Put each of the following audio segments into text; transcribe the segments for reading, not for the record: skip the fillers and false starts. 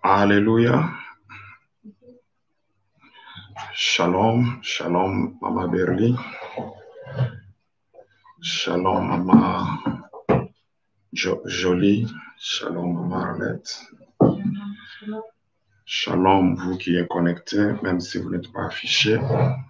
Alléluia. Shalom, shalom, Mama Berly. Shalom, Mama Jolie. Shalom, Mama Arlette. Shalom, vous qui êtes connectés, même si vous n'êtes pas affichés.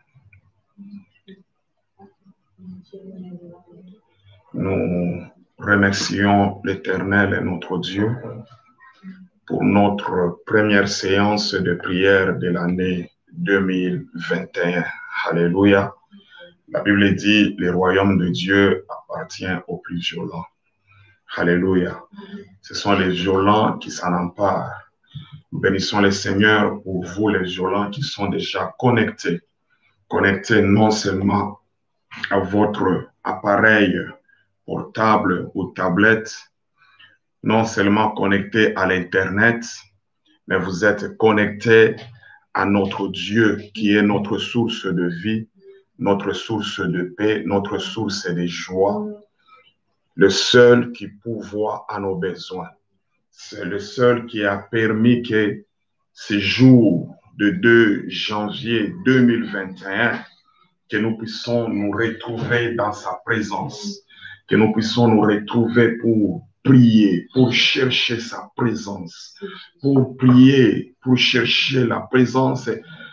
Nous remercions l'Éternel et notre Dieu pour notre première séance de prière de l'année 2021. Alléluia. La Bible dit, le royaume de Dieu appartient aux plus violents. Alléluia. Ce sont les violents qui s'en emparent. Nous bénissons le Seigneur pour vous, les violents qui sont déjà connectés. Connectés non seulement à votre appareil portable ou tablette, non seulement connectés à l'Internet, mais vous êtes connectés à notre Dieu qui est notre source de vie, notre source de paix, notre source de joie, le seul qui pourvoit à nos besoins. C'est le seul qui a permis que ce jour de 2 janvier 2021, que nous puissions nous retrouver dans sa présence, que nous puissions nous retrouver pour prier, pour chercher sa présence, pour prier, pour chercher la présence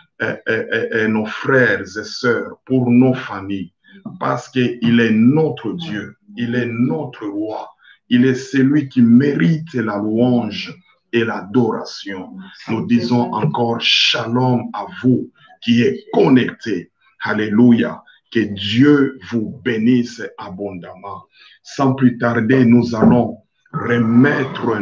et nos frères et sœurs, pour nos familles, parce qu'il est notre Dieu, il est notre roi, il est celui qui mérite la louange et l'adoration. Nous disons encore shalom à vous qui êtes connectés. Alléluia. Que Dieu vous bénisse abondamment. Sans plus tarder, nous allons remettre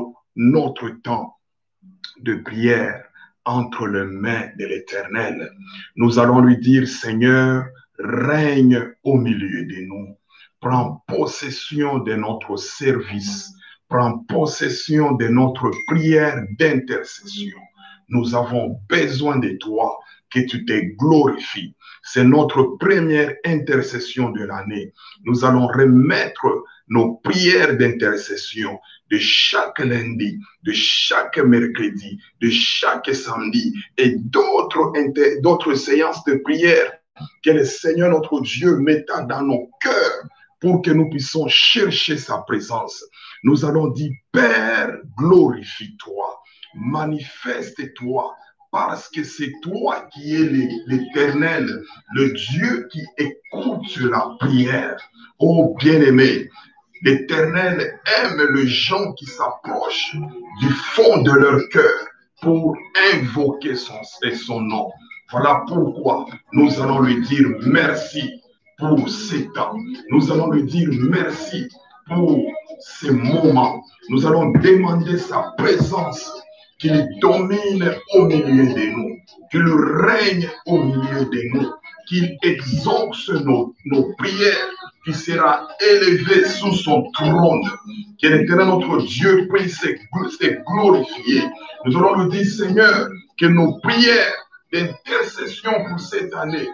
notre temps de prière entre les mains de l'Éternel. Nous allons lui dire, Seigneur, règne au milieu de nous. Prends possession de notre service. Prends possession de notre prière d'intercession. Nous avons besoin de toi, que tu te glorifies. C'est notre première intercession de l'année. Nous allons remettre nos prières d'intercession de chaque lundi, de chaque mercredi, de chaque samedi et d'autres séances de prière que le Seigneur notre Dieu metta dans nos cœurs pour que nous puissions chercher sa présence. Nous allons dire, Père, glorifie-toi, manifeste-toi, parce que c'est toi qui es l'Éternel, le Dieu qui écoute la prière. Oh bien-aimé, l'Éternel aime les gens qui s'approchent du fond de leur cœur pour invoquer son nom. Voilà pourquoi nous allons lui dire merci pour ces temps. Nous allons lui dire merci pour ces moments. Nous allons demander sa présence, qu'il domine au milieu de nous, qu'il règne au milieu de nous, qu'il exauce nos prières, qu'il sera élevé sous son trône, que l'Éternel notre Dieu puisse se glorifier. Nous allons lui dire, Seigneur, que nos prières d'intercession pour cette année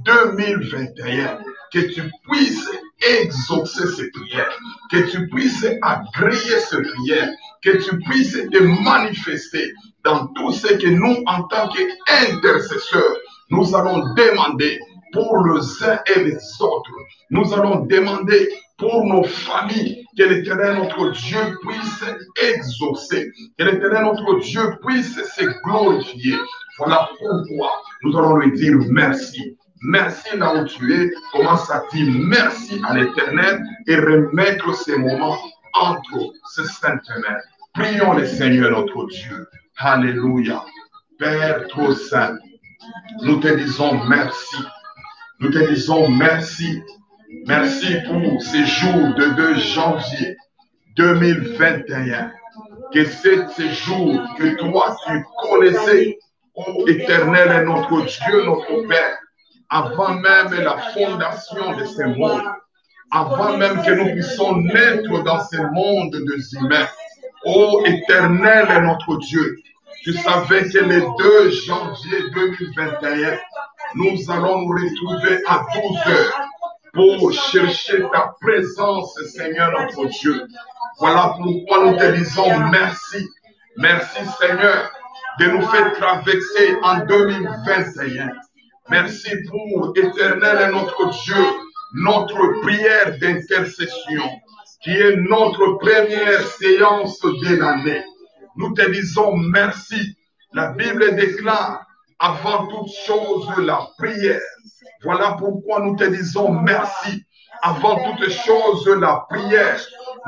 2021, que tu puisses exaucer ces prières, que tu puisses agréer ces prières, que tu puisses te manifester dans tout ce que nous, en tant qu'intercesseurs, nous allons demander pour les uns et les autres. Nous allons demander pour nos familles, que l'Éternel notre Dieu puisse exaucer, que l'Éternel notre Dieu puisse se glorifier. Voilà pourquoi nous allons lui dire merci. Merci là où tu es. Commence à dire merci à l'Éternel et remettre ces moments entre ces saintes mains. Prions le Seigneur notre Dieu. Alléluia. Père trop saint, nous te disons merci. Nous te disons merci. Merci pour ces jours de 2 janvier 2021. Que c'est ce jour que toi tu connaissais, ô Éternel est notre Dieu, notre Père, avant même la fondation de ce monde, avant même que nous puissions naître dans ce monde de humains. Ô Éternel est notre Dieu, tu savais que le 2 janvier 2021, nous allons nous retrouver à 12 heures pour chercher ta présence, Seigneur notre Dieu. Voilà pourquoi nous te disons merci. Merci Seigneur de nous faire traverser en 2021. Merci pour, Éternel, notre Dieu, notre prière d'intercession, qui est notre première séance de l'année. Nous te disons merci. La Bible déclare avant toute chose la prière. Voilà pourquoi nous te disons merci. Avant toute chose la prière.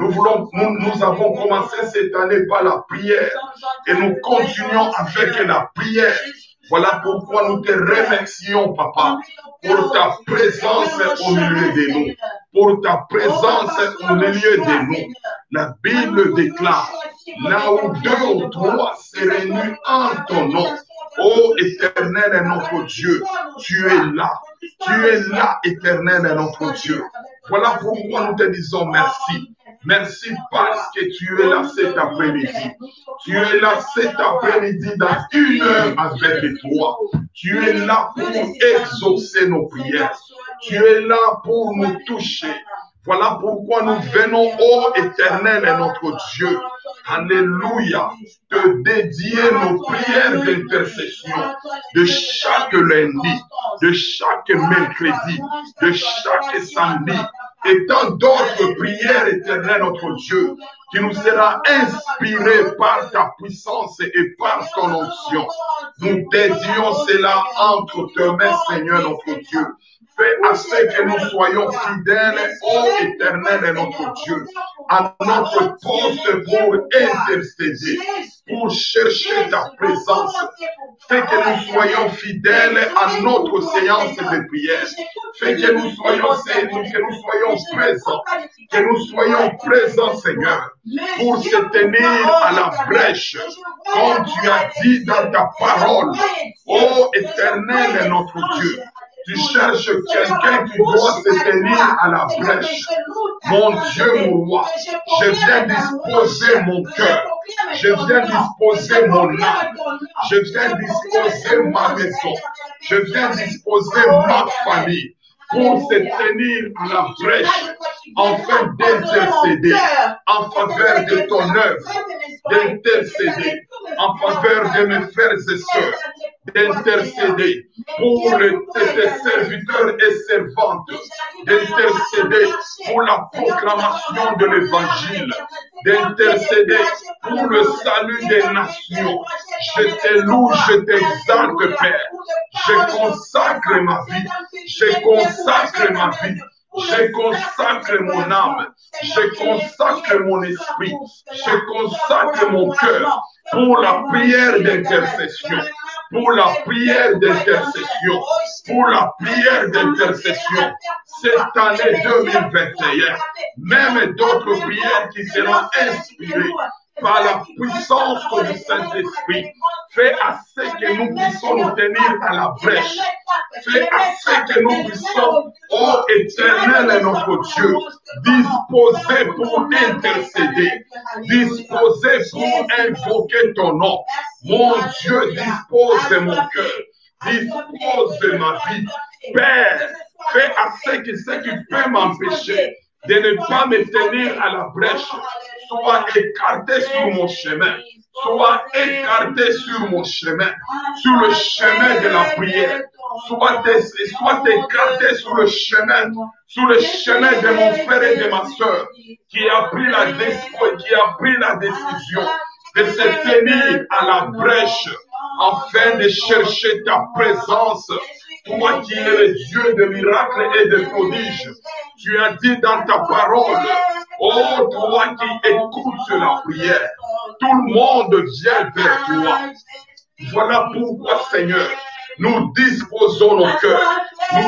Nous avons commencé cette année par la prière et nous continuons avec la prière. Voilà pourquoi nous te remercions, Papa, pour ta présence au milieu de nous. Pour ta présence au milieu de nous. La Bible déclare, là où deux ou trois se réunissent en ton nom, ô Éternel est notre Dieu, tu es là. Tu es là, Éternel est notre Dieu. Voilà pourquoi nous te disons merci. Merci parce que tu es là cet après-midi. Tu es là cet après-midi dans une heure avec toi. Tu es là pour exaucer nos prières. Tu es là pour nous toucher. Voilà pourquoi nous venons, ô Éternel est notre Dieu. Alléluia. Te dédier nos prières d'intercession de chaque lundi, de chaque mercredi, de chaque samedi. Et tant d'autres prières, Éternel notre Dieu, qui nous sera inspirée par ta puissance et par ton onction. Nous dédions cela entre tes mains, Seigneur notre Dieu. Fais à ce que nous soyons fidèles, ô Éternel et notre Dieu, à notre poste pour intercéder, pour chercher ta présence. Fais que nous soyons fidèles à notre séance de prière. Fais que nous soyons présents, que nous soyons présents, Seigneur, pour se tenir à la brèche, comme tu as dit dans ta parole, ô Éternel et notre Dieu. Tu cherches quelqu'un qui doit se tenir à la brèche. Mon Dieu, mon roi, je viens disposer mon cœur. Je viens disposer mon âme. Je viens disposer ma maison. Je viens disposer ma famille pour se tenir à la brèche afin d'intercéder en faveur de ton œuvre, d'intercéder en faveur de mes frères et sœurs, d'intercéder pour tes serviteurs et servantes, d'intercéder pour la proclamation de l'évangile, d'intercéder pour le salut des nations. Je te loue, je t'exalte, Père. Je consacre ma vie, je consacre ma vie. Je consacre mon âme, je consacre mon esprit, je consacre mon cœur pour la prière d'intercession, pour la prière d'intercession, pour la prière d'intercession cette année 2021. Même d'autres prières qui seront inspirées par la puissance du Saint-Esprit. Fais à ce que nous puissions nous tenir à la brèche. Fais à ce que nous puissions, ô Éternel notre Dieu, disposer pour intercéder, disposer pour invoquer ton nom. Mon Dieu, dispose de mon cœur, dispose de ma vie. Père, fais à ce qui peut m'empêcher de ne pas me tenir à la brèche, soit écarté sur mon chemin, soit écarté sur mon chemin, sur le chemin de la prière, soit écarté sur le chemin de mon frère et de ma soeur qui a pris la décision de se tenir à la brèche afin de chercher ta présence. Toi qui es le Dieu de miracles et de prodiges, tu as dit dans ta parole, oh toi qui écoutes la prière, tout le monde vient vers toi. Voilà pourquoi, Seigneur, nous disposons nos cœurs,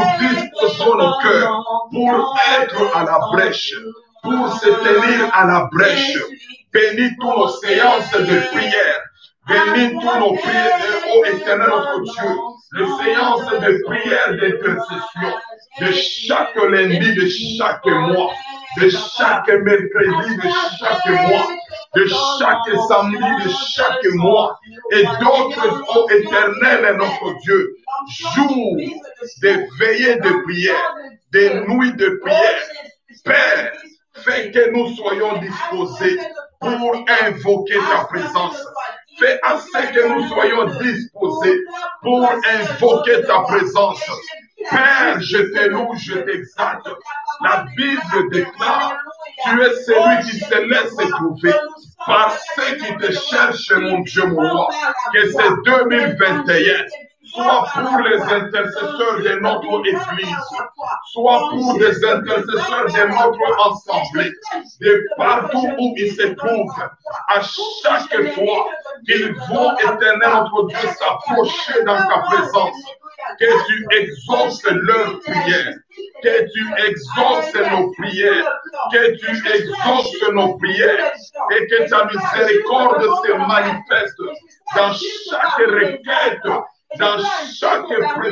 pour être à la brèche, pour se tenir à la brèche. Bénis toutes nos séances de prière. Bénis tous nos prières, ô Éternel notre Dieu, les séances de prière d'intercession de chaque lundi, de chaque mois, de chaque mercredi, de chaque mois, de chaque samedi, de chaque mois, et d'autres, ô Éternel notre Dieu, jours de veillées de prière, des nuits de prière. Père, fais que nous soyons disposés pour invoquer ta présence. Fais à ce que nous soyons disposés pour invoquer ta présence. Père, je te loue, je t'exalte. La Bible déclare, tu es celui qui se laisse trouver par ceux qui te cherchent, mon Dieu, mon roi. Que c'est 2021. Soit pour les intercesseurs de notre Église, soit pour les intercesseurs de notre assemblée, de partout où ils se trouvent, à chaque fois qu'ils vont, éternel notre Dieu, s'approcher dans ta présence, que tu exauces leurs prières, que tu exauces nos prières, que tu exauces nos prières, et que ta miséricorde se manifeste dans chaque requête. Dans chaque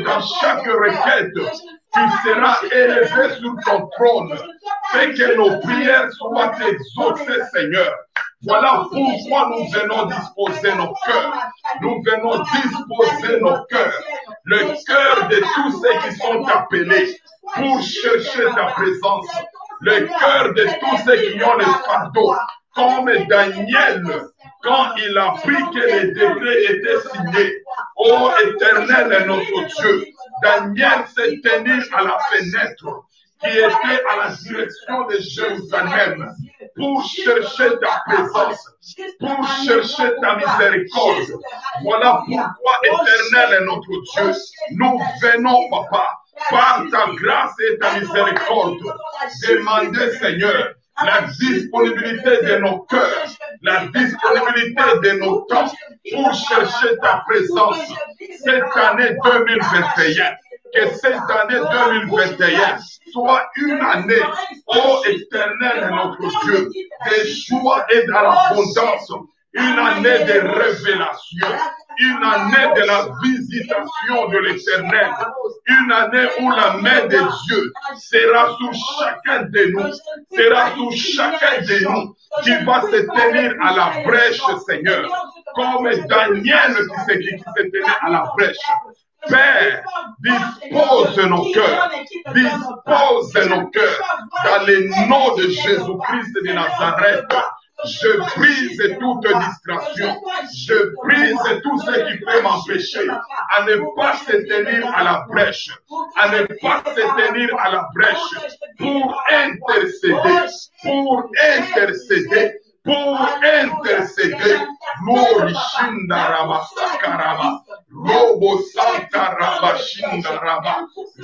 requête, tu seras élevé sur ton trône. Fais que nos prières soient exaucées, Seigneur. Voilà pourquoi nous venons disposer nos cœurs. Nous venons disposer nos cœurs. Le cœur de tous ceux qui sont appelés pour chercher ta présence. Le cœur de tous ceux qui ont le fardeau. Comme Daniel, quand il a appris que les décrets étaient signés. Ô Éternel, notre Dieu, Daniel s'est tenu à la fenêtre qui était à la direction de Jérusalem pour chercher ta présence, pour chercher ta miséricorde. Voilà pourquoi, Éternel, notre Dieu, nous venons, Papa, par ta grâce et ta miséricorde, demander, Seigneur, la disponibilité de nos cœurs, la disponibilité de nos temps pour chercher ta présence cette année 2021. Que cette année 2021 soit une année, ô Éternel notre Dieu, de joie et de l'abondance, une année de révélation, une année de la visitation de l'Éternel, une année où la main de Dieu sera sur chacun de nous, sera sur chacun de nous, qui va se tenir à la brèche, Seigneur, comme Daniel qui se tenait à la brèche. Père, dispose nos cœurs, dispose nos cœurs, dans le nom de Jésus-Christ de Nazareth. Je brise toute distraction. Je brise tout ce qui peut m'empêcher à ne pas se tenir à la brèche, à ne pas se tenir à la brèche pour intercéder, pour intercéder, pour intercéder. Lorishindaraba Sakaraba, Robo Santa Rabashindaraba,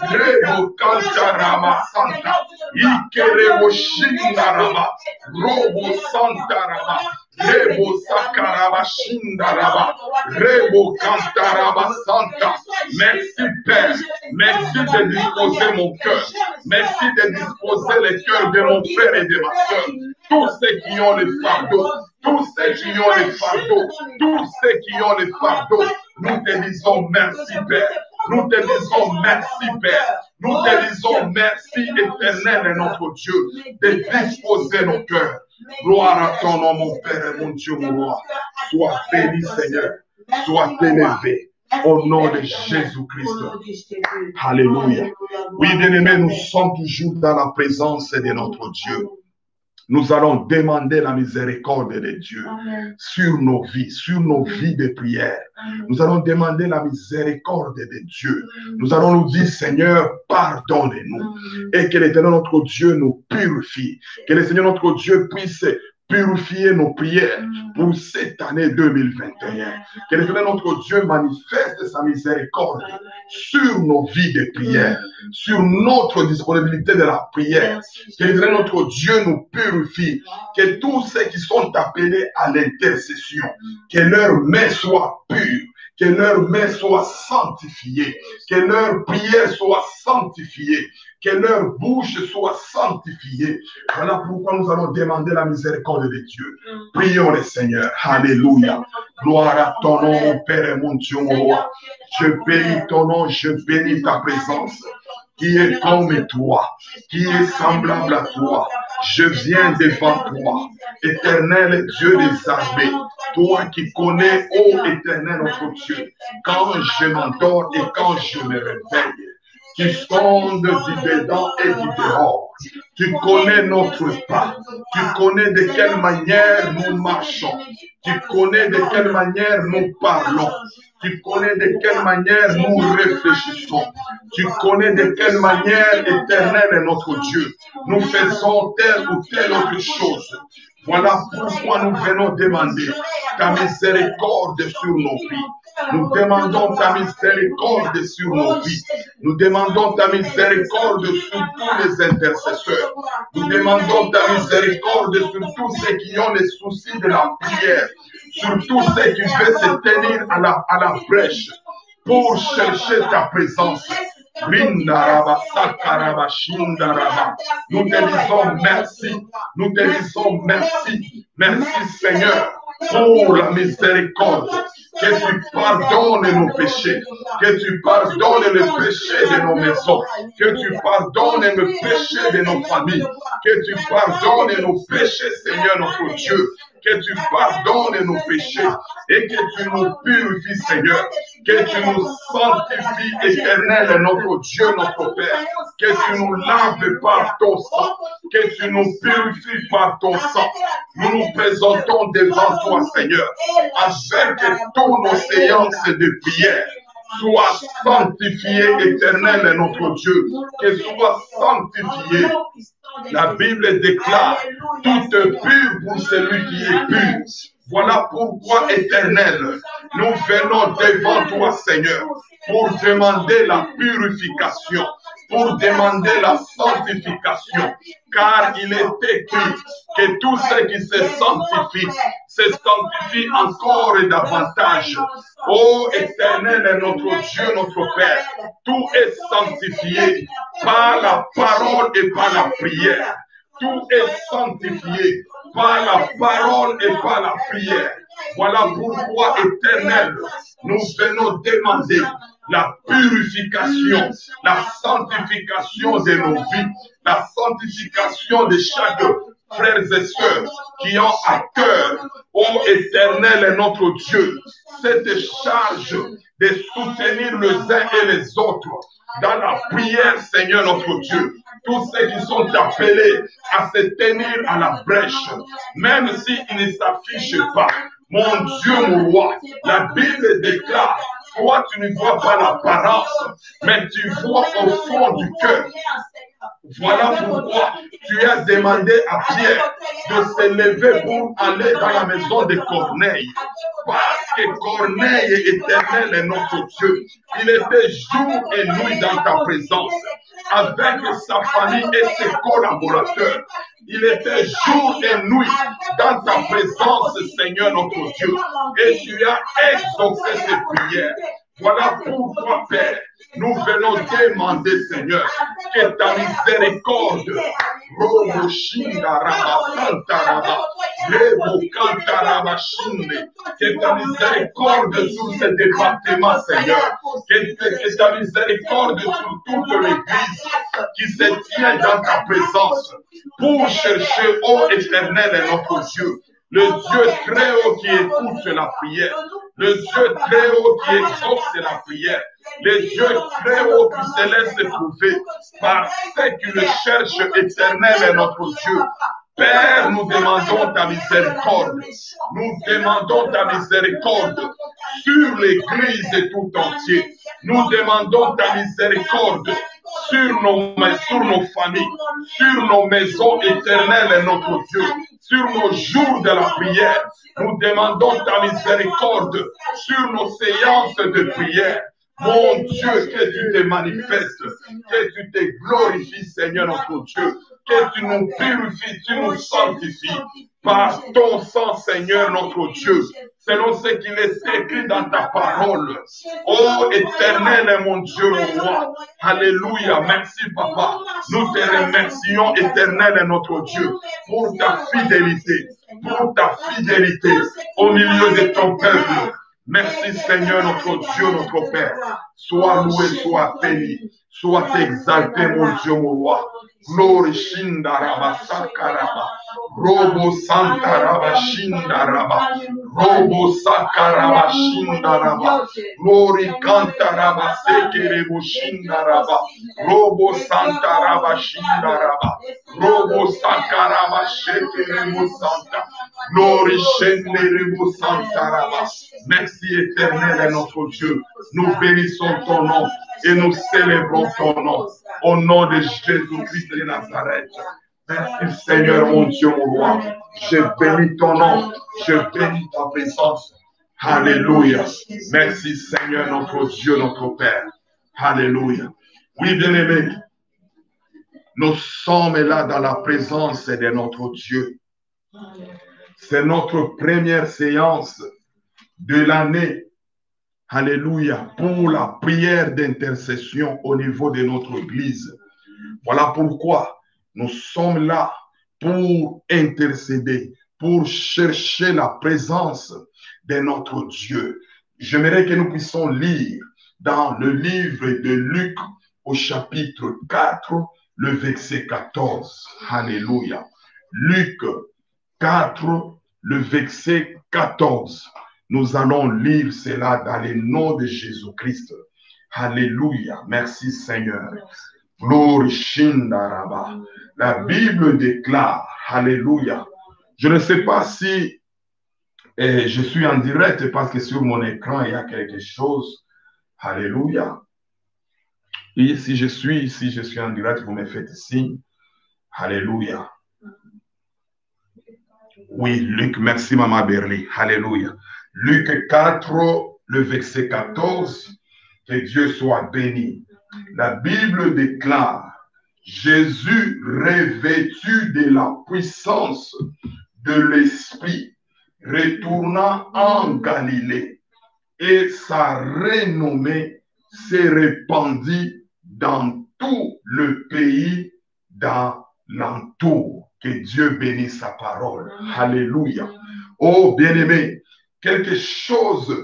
Rebo Kantaraba Santa, Ikerebo Shindaraba, Robo Santa Raba, Rebo Sakaraba Shindaraba, Rebo Kantaraba Santa. Merci Père, merci de disposer mon cœur, merci de disposer le cœur de mon frère et de ma soeur, tous ceux qui ont le fardeau, tous ceux qui ont les fardeaux, tous ceux qui ont les fardeaux, nous te disons merci Père, nous te disons merci Père, nous te disons merci Éternel notre Dieu, de disposer nos cœurs. Gloire à ton nom mon Père et mon Dieu mon roi, sois béni Seigneur, sois élevé. Au nom de Jésus-Christ. Alléluia. Oui, bien-aimés, nous sommes toujours dans la présence de notre Dieu. Nous allons demander la miséricorde de Dieu sur nos vies de prière. Nous allons demander la miséricorde de Dieu. Nous allons nous dire, Seigneur, pardonne-nous. Et que l'Éternel notre Dieu nous purifie. Que le Seigneur notre Dieu puisse purifier nos prières pour cette année 2021. Que l'Éternel notre Dieu manifeste sa miséricorde sur nos vies de prière, sur notre disponibilité de la prière. Que l'Éternel notre Dieu nous purifie. Que tous ceux qui sont appelés à l'intercession, que leurs mains soient pures, que leurs mains soient sanctifiées, que leurs prières soient sanctifiées, que leur bouche soit sanctifiée. Voilà pourquoi nous allons demander la miséricorde de Dieu. Prions le Seigneur. Alléluia. Gloire à ton nom, mon Père et mon Dieu, mon roi. Je bénis ton nom, je bénis ta présence, qui est comme toi, qui est semblable à toi. Je viens devant toi, Éternel Dieu des armées, toi qui connais, ô Éternel notre Dieu, quand je m'endors et quand je me réveille, qui sonde du dedans et du dehors. Tu connais notre pas. Tu connais de quelle manière nous marchons. Tu connais de quelle manière nous parlons. Tu connais de quelle manière nous réfléchissons. Tu connais de quelle manière, Éternel est notre Dieu, nous faisons telle ou telle autre chose. Voilà pourquoi nous venons demander ta miséricorde sur nos vies. Nous demandons ta miséricorde sur nos vies. Nous demandons ta miséricorde sur tous les intercesseurs. Nous demandons ta miséricorde sur tous ceux qui ont les soucis de la prière. Sur tous ceux qui veulent se tenir à la brèche pour chercher ta présence. Nous te disons merci. Nous te disons merci. Merci Seigneur pour la miséricorde. Que tu pardonnes nos péchés. Que tu pardonnes les péchés de nos maisons. Que tu pardonnes les péchés de nos familles. Que tu pardonnes nos péchés, Seigneur notre Dieu. Que tu pardonnes nos péchés et que tu nous purifies, Seigneur. Que tu nous sanctifies, Éternel, notre Dieu, notre Père. Que tu nous laves par ton sang. Que tu nous purifies par ton sang. Nous nous présentons devant toi, Seigneur, afin que toutes nos séances de prière soient sanctifiées, Éternel, notre Dieu. Que soient sanctifiées. La Bible déclare tout est pur pour celui qui est pur. Voilà pourquoi, Éternel, nous venons devant toi, Seigneur, pour demander la purification, pour demander la sanctification, car il est écrit que tous ceux qui se sanctifient encore et davantage. Ô Éternel, notre Dieu, notre Père, tout est sanctifié par la parole et par la prière. Tout est sanctifié par la parole et par la prière. Voilà pourquoi, Éternel, nous venons demander la purification, la sanctification de nos vies, la sanctification de chaque frères et sœurs qui ont à cœur, ô Éternel, notre Dieu, cette charge de soutenir les uns et les autres dans la prière, Seigneur notre Dieu. Tous ceux qui sont appelés à se tenir à la brèche, même s'ils ne s'affichent pas. Mon Dieu, mon roi, la Bible déclare, toi tu ne vois pas l'apparence, mais tu vois au fond du cœur. Voilà pourquoi tu as demandé à Pierre de se lever pour aller dans la maison de Corneille. Parce que Corneille, Éternel, est notre Dieu. Il était jour et nuit dans ta présence, avec sa famille et ses collaborateurs. Il était jour et nuit dans ta présence, Seigneur notre Dieu. Et tu as exaucé ses prières. Voilà pourquoi, Père, nous venons demander, Seigneur, que ta miséricorde, que ta miséricorde sur ce département, Seigneur, que ta miséricorde sur toute l'Église qui se tient dans ta présence pour chercher, ô Éternel, notre Dieu, le Dieu très haut qui écoute la prière, le Dieu très haut qui exauce la prière, le Dieu très haut qui se laisse trouver par ceux qui le cherchent, Éternel, notre Dieu. Père, nous demandons ta miséricorde. Nous demandons ta miséricorde sur l'Église tout entier. Nous demandons ta miséricorde sur nos familles, sur nos maisons éternelles, notre Dieu, sur nos jours de la prière. Nous demandons ta miséricorde sur nos séances de prière. Mon Dieu, que tu te manifestes, que tu te glorifies, Seigneur notre Dieu, que tu nous purifies, tu nous sanctifies par ton sang, Seigneur notre Dieu, selon ce qu'il est écrit dans ta parole. Ô Éternel, mon Dieu, mon roi, alléluia, merci Papa. Nous te remercions, Éternel, notre Dieu, pour ta fidélité au milieu de ton peuple. Merci Seigneur notre Dieu, notre Père. Sois loué, sois béni, sois exalté mon Dieu, mon roi. Glory Shindaraba Sakaraba, Robo Santaraba Shindaraba, Robo sakaraba shindaraba. Glory kantaraba sekerebo shindaraba. Robo santaraba shindaraba. Robo sakaraba shekerebo santa. Glory shenderebo santaraba. Merci éternel est notre Dieu. Nous bénissons ton nom et nous célébrons ton nom. Au nom de Jésus-Christ de Nazareth. Merci Seigneur mon Dieu, mon roi. Je bénis ton nom. Je bénis ta présence. Alléluia. Merci Seigneur notre Dieu, notre Père. Alléluia. Oui, bien-aimés, nous sommes là dans la présence de notre Dieu. C'est notre première séance de l'année. Alléluia. Pour la prière d'intercession au niveau de notre Église. Voilà pourquoi nous sommes là pour intercéder, pour chercher la présence de notre Dieu. J'aimerais que nous puissions lire dans le livre de Luc au chapitre 4, le verset 14. Alléluia. Luc 4, le verset 14. Nous allons lire cela dans le nom de Jésus-Christ. Alléluia. Merci Seigneur. Glory Shindaraba. La Bible déclare, alléluia. Je ne sais pas si je suis en direct parce que sur mon écran, il y a quelque chose. Alléluia. Et si je suis en direct, vous me faites signe. Alléluia. Oui, Luc, merci Maman Berly. Alléluia. Luc 4, le verset 14. Que Dieu soit béni. La Bible déclare, Jésus revêtu de la puissance de l'Esprit, retourna en Galilée, et sa renommée s'est répandue dans tout le pays d'alentour. Que Dieu bénisse sa parole. Alléluia. Oh, bien-aimé, quelque chose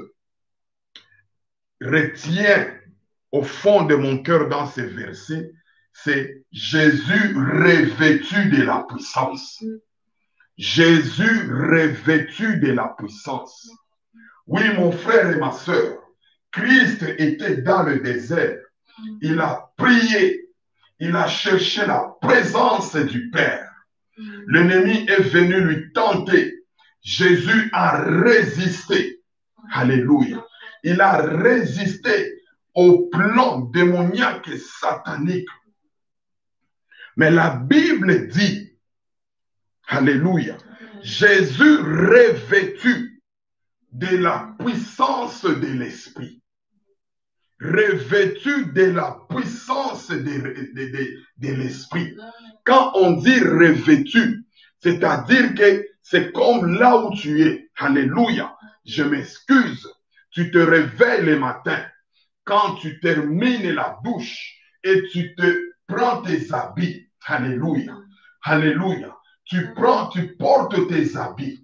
retient au fond de mon cœur dans ces versets, c'est Jésus revêtu de la puissance. Jésus revêtu de la puissance. Oui, mon frère et ma sœur, Christ était dans le désert. Il a prié. Il a cherché la présence du Père. L'ennemi est venu lui tenter. Jésus a résisté. Alléluia. Il a résisté au plan démoniaque et satanique. Mais la Bible dit, alléluia, Jésus revêtu de la puissance de l'Esprit. Revêtu de la puissance de l'Esprit. Quand on dit revêtu, c'est-à-dire que c'est comme là où tu es. Alléluia. Je m'excuse. Tu te réveilles le matin. Quand tu termines la douche et tu te prends tes habits. Alléluia. Alléluia. Tu portes tes habits.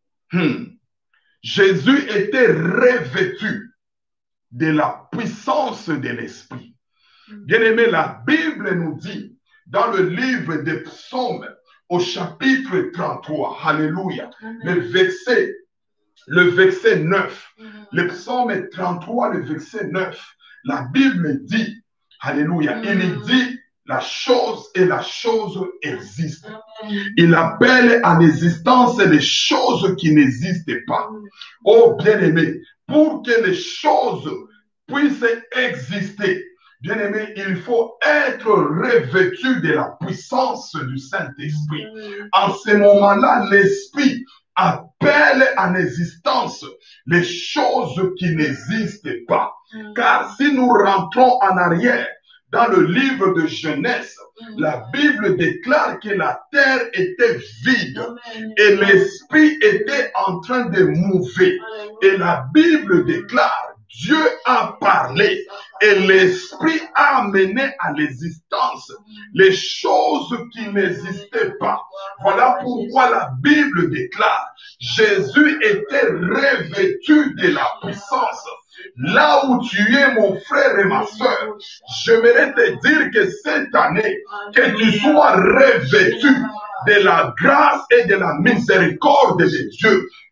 Jésus était revêtu de la puissance de l'Esprit. Bien-aimé, la Bible nous dit dans le livre des Psaumes au chapitre 33, alléluia, le verset 9, le Psaume 33, le verset 9, la Bible dit, alléluia, il dit la chose et la chose existe. Il appelle à l'existence les choses qui n'existent pas. Oh bien-aimé, pour que les choses puissent exister, bien-aimé, il faut être revêtu de la puissance du Saint-Esprit. En ce moment-là, l'Esprit appelle à l'existence les choses qui n'existent pas. Car si nous rentrons en arrière, dans le livre de Genèse, la Bible déclare que la terre était vide et l'Esprit était en train de mouver. Et la Bible déclare, Dieu a parlé et l'Esprit a amené à l'existence les choses qui n'existaient pas. Voilà pourquoi la Bible déclare, Jésus était revêtu de la puissance. Là où tu es, mon frère et ma soeur, j'aimerais te dire que cette année, que tu sois revêtu de la grâce et de la miséricorde de Dieu,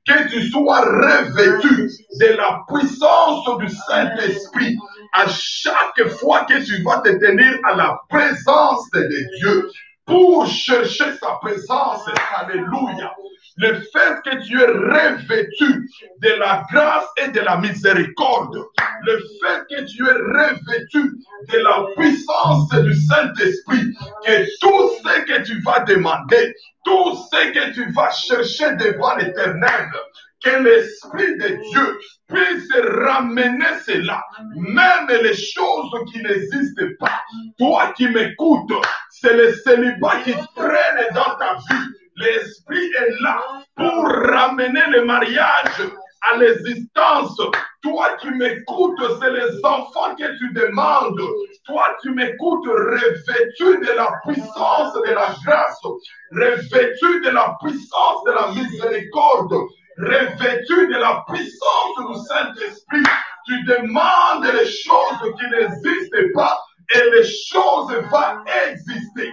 que tu sois revêtu de la puissance du Saint-Esprit à chaque fois que tu vas te tenir à la présence de Dieu pour chercher sa présence. Alléluia. Le fait que tu es revêtu de la grâce et de la miséricorde, le fait que tu es revêtu de la puissance du Saint-Esprit, que tout ce que tu vas demander, tout ce que tu vas chercher devant l'Éternel, que l'Esprit de Dieu puisse ramener cela, même les choses qui n'existent pas. Toi qui m'écoutes, c'est le célibat qui traîne dans ta vie. L'Esprit est là pour ramener le mariage à l'existence. Toi qui m'écoutes, c'est les enfants que tu demandes. Toi tu m'écoutes, revêtu de la puissance de la grâce, revêtu de la puissance de la miséricorde, revêtu de la puissance du Saint-Esprit. Tu demandes les choses qui n'existent pas et les choses vont exister.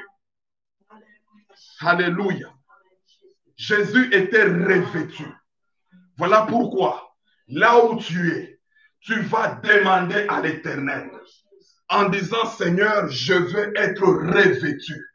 Alléluia. Jésus était revêtu. Voilà pourquoi, là où tu vas demander à l'Éternel en disant, Seigneur, je veux être revêtu.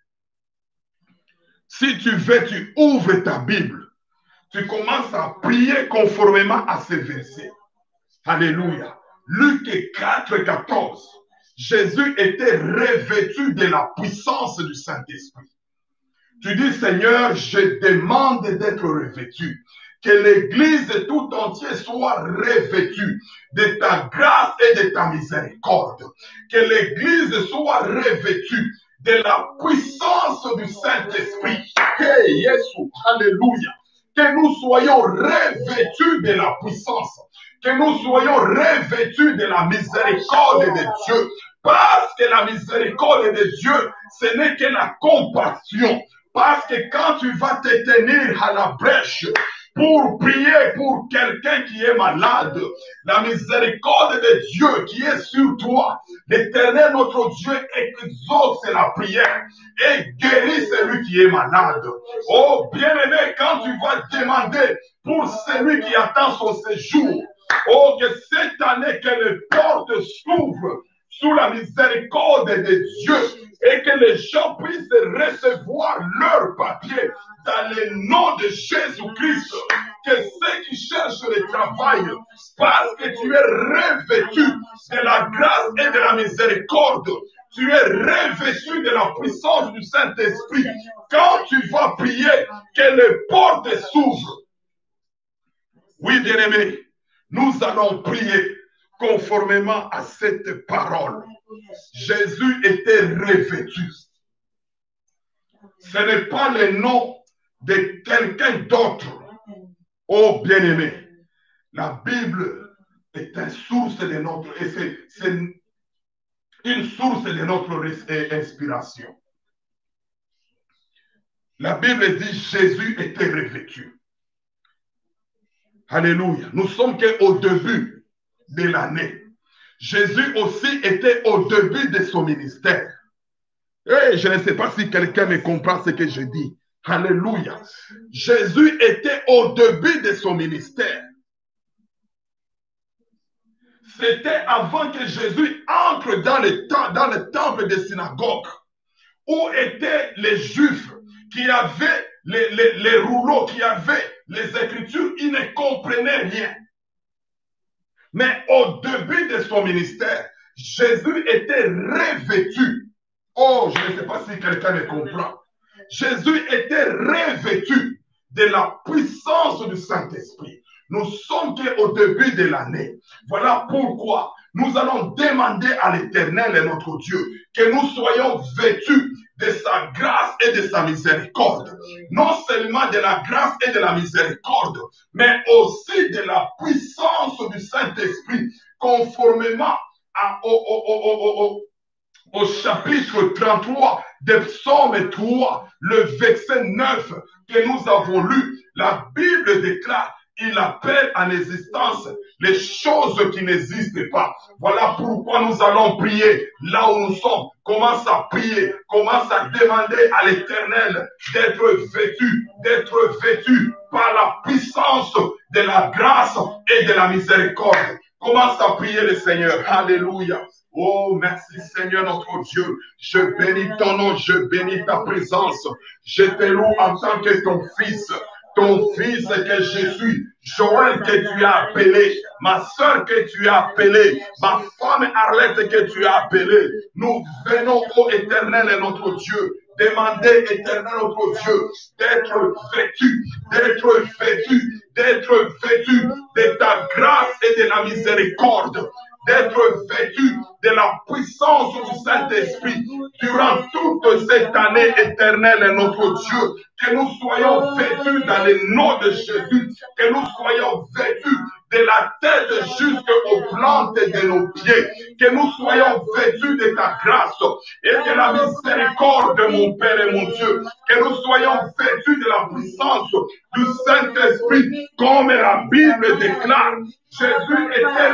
Si tu veux, tu ouvres ta Bible. Tu commences à prier conformément à ces versets. Alléluia. Luc 4, 14. Jésus était revêtu de la puissance du Saint-Esprit. Tu dis, Seigneur, je demande d'être revêtu. Que l'Église tout entière soit revêtue de ta grâce et de ta miséricorde. Que l'Église soit revêtue de la puissance du Saint-Esprit. Hey, Jésus, alléluia. Que nous soyons revêtus de la puissance. Que nous soyons revêtus de la miséricorde de Dieu. Parce que la miséricorde de Dieu, ce n'est que la compassion. Parce que quand tu vas te tenir à la brèche pour prier pour quelqu'un qui est malade, la miséricorde de Dieu qui est sur toi, l'Éternel notre Dieu exauce la prière et guérit celui qui est malade. Oh bien-aimé, quand tu vas demander pour celui qui attend son séjour, oh que cette année que les portes s'ouvrent sous la miséricorde de Dieu, et que les gens puissent recevoir leur papier dans le nom de Jésus-Christ. Que ceux qui cherchent le travail, parce que tu es revêtu de la grâce et de la miséricorde, tu es revêtu de la puissance du Saint-Esprit. Quand tu vas prier, que les portes s'ouvrent. Oui, bien-aimés, nous allons prier conformément à cette parole. Jésus était revêtu. Ce n'est pas le nom de quelqu'un d'autre. Oh bien-aimé, la Bible est une source de notre, et c'est une source de notre inspiration. La Bible dit Jésus était revêtu. Alléluia. Nous sommes qu'au début de l'année. Jésus aussi était au début de son ministère. Et je ne sais pas si quelqu'un me comprend ce que je dis. Alléluia. Jésus était au début de son ministère. C'était avant que Jésus entre dans le temple des synagogues, où étaient les Juifs qui avaient les rouleaux, qui avaient les Écritures, ils ne comprenaient rien. Mais au début de son ministère, Jésus était revêtu. Oh, je ne sais pas si quelqu'un me comprend. Jésus était revêtu de la puissance du Saint-Esprit. Nous sommes qu'au début de l'année. Voilà pourquoi nous allons demander à l'Éternel, notre Dieu, que nous soyons vêtus de sa grâce et de sa miséricorde. Non seulement de la grâce et de la miséricorde, mais aussi de la puissance du Saint-Esprit, conformément au chapitre 33 de Psaume 3, le verset 9 que nous avons lu. La Bible déclare: il appelle en existence les choses qui n'existent pas. Voilà pourquoi nous allons prier là où nous sommes. Commence à prier, commence à demander à l'Éternel d'être vêtu par la puissance de la grâce et de la miséricorde. Commence à prier le Seigneur. Alléluia. Oh, merci Seigneur notre Dieu. Je bénis ton nom, je bénis ta présence. Je te loue en tant que ton fils que je suis, Joël que tu as appelé, ma soeur que tu as appelée, ma femme Arlette que tu as appelée. Nous venons au Éternel et notre Dieu. Demander, Éternel notre Dieu, d'être vêtu de ta grâce et de la miséricorde, d'être vêtu de la puissance du Saint-Esprit durant toute cette année éternelle, notre Dieu. Que nous soyons vêtus dans le nom de Jésus, que nous soyons vêtus de la tête jusqu'aux plantes de nos pieds, que nous soyons vêtus de ta grâce et de la miséricorde, mon Père et mon Dieu, que nous soyons vêtus de la puissance du Saint-Esprit, comme la Bible déclare. Jésus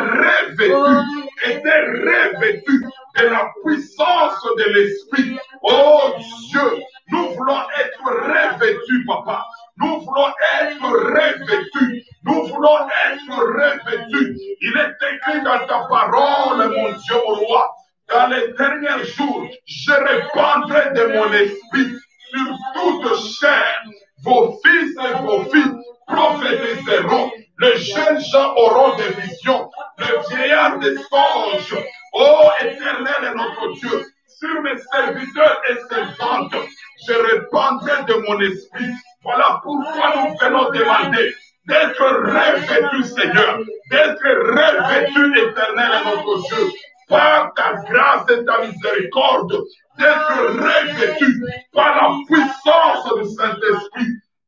était revêtu de la puissance de l'Esprit. Oh Dieu, nous voulons être revêtus, Papa. Nous voulons être revêtus. Nous voulons être revêtus. Il est écrit dans ta parole, mon Dieu, mon roi. Dans les derniers jours, je répandrai de mon esprit sur toute chair. Vos fils et vos filles prophétiseront. Les jeunes gens auront des visions. Le vieillard des songes. Ô Éternel est notre Dieu. Sur mes serviteurs et servantes, je répandrai de mon esprit. Voilà pourquoi nous venons demander d'être revêtus, Seigneur, d'être revêtus, Éternel est notre Dieu, par ta grâce et ta miséricorde, d'être revêtus par la puissance du Saint-Esprit,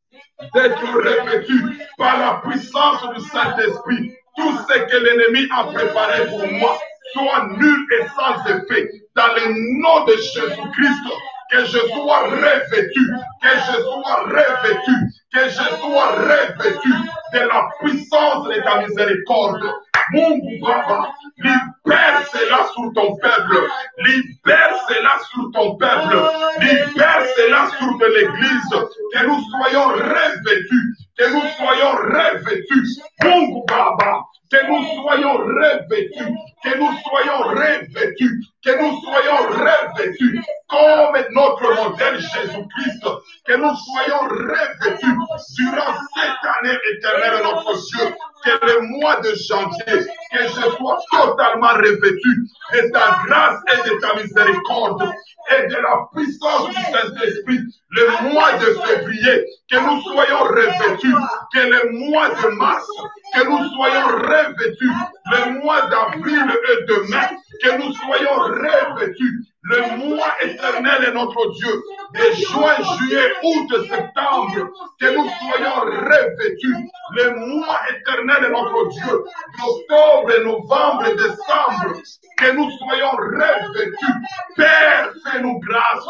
d'être revêtus par la puissance du Saint-Esprit. Tout ce que l'ennemi a préparé pour moi soit nul et sans effet. Dans le nom de Jésus-Christ, que je sois revêtu, que je sois revêtu, que je sois revêtu de la puissance de ta miséricorde. Mon Baba, libère cela sur ton peuple, libère cela sur ton peuple, libère cela sur de l'Église, que nous soyons revêtus, que nous soyons revêtus. Mon Baba, que nous soyons revêtus, que nous soyons revêtus, que nous soyons revêtus comme notre modèle Jésus-Christ, que nous soyons revêtus durant cette année éternelle, notre Dieu, que le mois de janvier, que je sois totalement revêtu de ta grâce et de ta miséricorde et de la puissance du Saint-Esprit. Le mois de février, que nous soyons revêtus, que le mois de mars, que nous soyons revêtus, le mois d'avril et de mai, que nous soyons revêtus, le mois éternel est notre Dieu, de juin, juillet, août, septembre, que nous soyons revêtus, le mois éternel est notre Dieu, d'octobre, novembre, décembre, que nous soyons revêtus. Père, fais-nous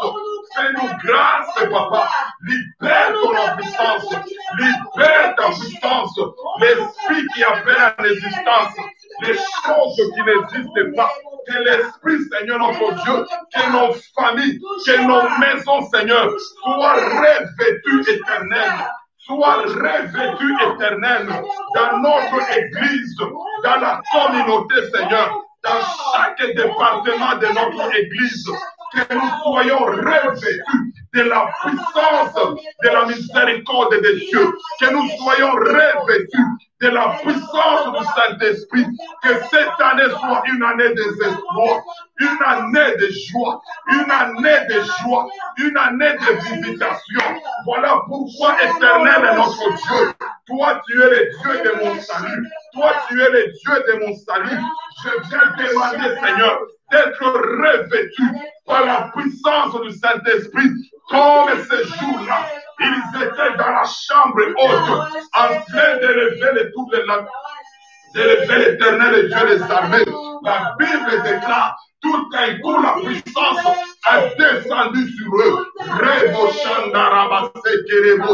grâce, Papa, libère ton puissance, libère ta puissance, l'esprit qui appelle à l'existence, les choses qui n'existent pas, que l'Esprit, Seigneur notre Dieu, que nos familles, que nos maisons, Seigneur, soient revêtues éternelles. Sois revêtu éternel dans notre église, dans la communauté, Seigneur, dans chaque département de notre église, que nous soyons revêtus de la puissance de la miséricorde de Dieu, que nous soyons revêtus de la puissance du Saint-Esprit, que cette année soit une année d'espoir, une année de joie, une année de joie, une année de visitation. Voilà pourquoi éternel est notre Dieu. Toi, tu es le Dieu de mon salut. Toi, tu es le Dieu de mon salut. Je viens demander, Seigneur, d'être revêtu par la puissance du Saint-Esprit, comme ce jour-là. Ils étaient dans la chambre haute, en train de lever les tours de la d'élever l'éternel Dieu des armées. La Bible déclare, tout un coup la puissance a descendu sur eux. Rebo Shandarabase Kerebo,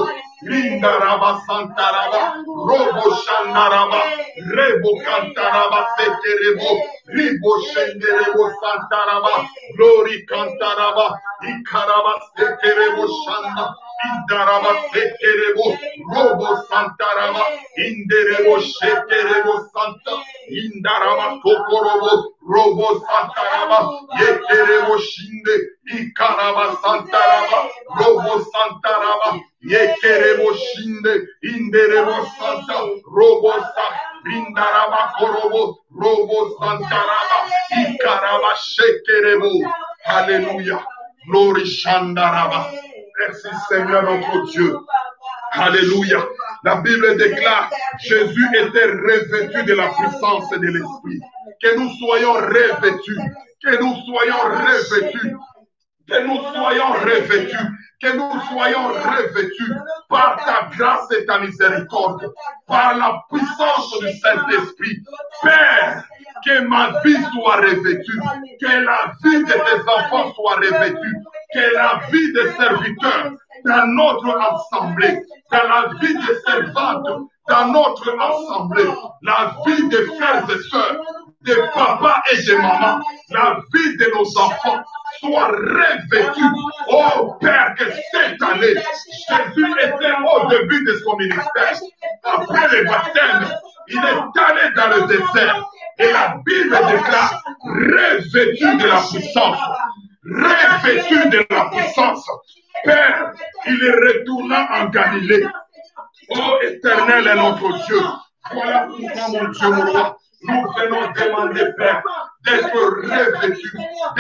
Rindaraba Santaraba, Robo Shandaraba, Rebo Cantaraba Sekerebo, Ribo Shenderebo Santaraba, Glory Cantaraba, Ikaraba Sekerebo Shanda, Indaraba Sekerebo, Robo Santaraba, Inderebo Shekerebo Santa, Indaraba Tokorobo, Robo Santaraba, Yekerebo Shinde, Ikaraba Santaraba, Robo Santaraba, Yekerebo Shinde, Inderebo Santa, Robo Santa, Indaraba Korobo, Robo Santaraba, Ikaraba Shekerebo. Alléluia. Glory Shandaraba. Merci Seigneur notre Dieu. Alléluia. La Bible déclare, Jésus était revêtu de la puissance de l'Esprit. Que nous soyons revêtus, que nous soyons revêtus, que nous soyons revêtus, que nous soyons revêtus par ta grâce et ta miséricorde, par la puissance du Saint-Esprit. Père, que ma vie soit revêtue, que la vie de tes enfants soit revêtue, que la vie des serviteurs dans notre assemblée, dans la vie des servantes, dans notre assemblée, la vie des frères et sœurs, de papa et de maman, la vie de nos enfants soit revêtue. Oh Père, que cette année, Jésus était au début de son ministère. Après le baptême, il est allé dans le désert. Et la Bible déclare revêtu de la puissance. Revêtu de la puissance. Père, il est retourné en Galilée. Oh Éternel est notre Dieu. Voilà pourquoi mon Dieu, mon roi, nous venons demander, Père, d'être revêtus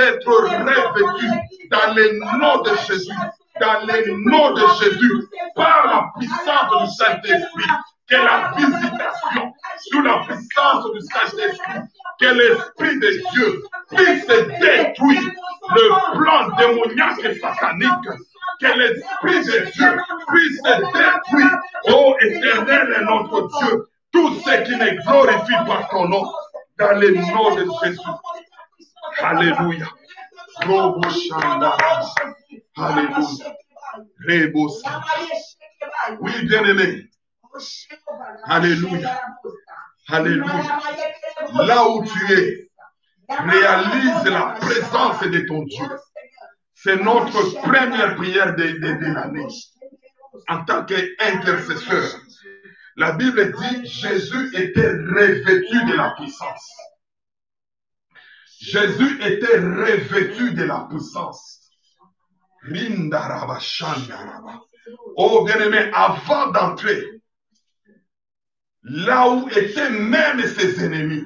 dans le nom de Jésus, dans le nom de Jésus, par la puissance du Saint-Esprit, que la visitation sous la puissance du Saint-Esprit, que l'Esprit de Dieu puisse détruire le plan démoniaque et satanique, que l'Esprit de Dieu puisse détruire, ô Éternel est notre Dieu, tout ce qui ne glorifie pas ton nom, dans le nom de Jésus. Alléluia. Alléluia. Oui, bien-aimé. Alléluia. Alléluia. Là où tu es, réalise la présence de ton Dieu. C'est notre première prière de l'année. En tant qu'intercesseur, la Bible dit Jésus était revêtu de la puissance. Jésus était revêtu de la puissance. Rindaraba Shandaraba. Oh bien-aimé, avant d'entrer là où étaient même ses ennemis,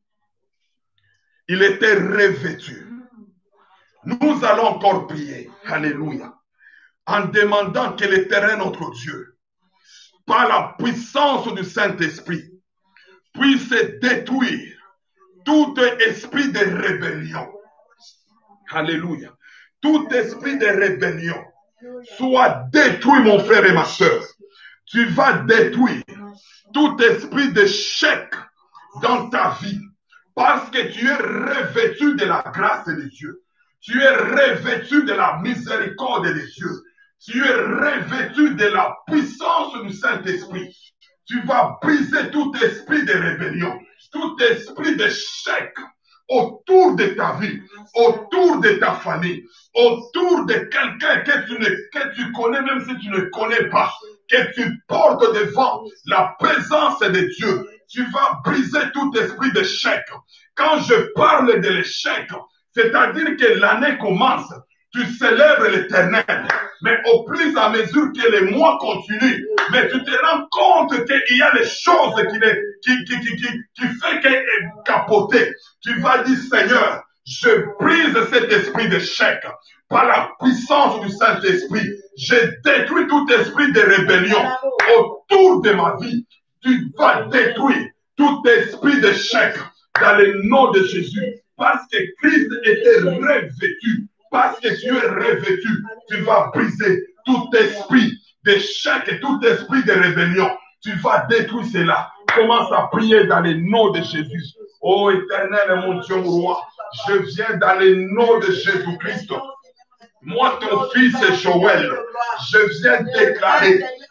il était revêtu. Nous allons encore prier, alléluia, en demandant que l'Éternel notre Dieu, par la puissance du Saint-Esprit, puisse détruire tout esprit de rébellion. Alléluia. Tout esprit de rébellion soit détruit, mon frère et ma soeur. Tu vas détruire tout esprit d'échec dans ta vie parce que tu es revêtu de la grâce de Dieu. Tu es revêtu de la miséricorde de Dieu. Tu es revêtu de la puissance du Saint-Esprit. Tu vas briser tout esprit de rébellion, tout esprit d'échec autour de ta vie, autour de ta famille, autour de quelqu'un que tu connais, même si tu ne connais pas, que tu portes devant la présence de Dieu. Tu vas briser tout esprit d'échec. Quand je parle de l'échec, c'est-à-dire que l'année commence, tu célèbres l'Éternel, mais au plus à mesure que les mois continuent, mais tu te rends compte qu'il y a des choses qui fait que capoter. Tu vas dire, Seigneur, je brise cet esprit d'échec par la puissance du Saint-Esprit. Je détruis tout esprit de rébellion autour de ma vie. Tu vas détruire tout esprit d'échec dans le nom de Jésus. Parce que Christ était revêtu. Parce que tu es revêtu, tu vas briser tout esprit d'échec et tout esprit de rébellion. Tu vas détruire cela. Commence à prier dans le nom de Jésus. Oh Éternel et mon Dieu, mon roi, je viens dans le nom de Jésus-Christ. Moi, ton fils Joël, je viens déclarer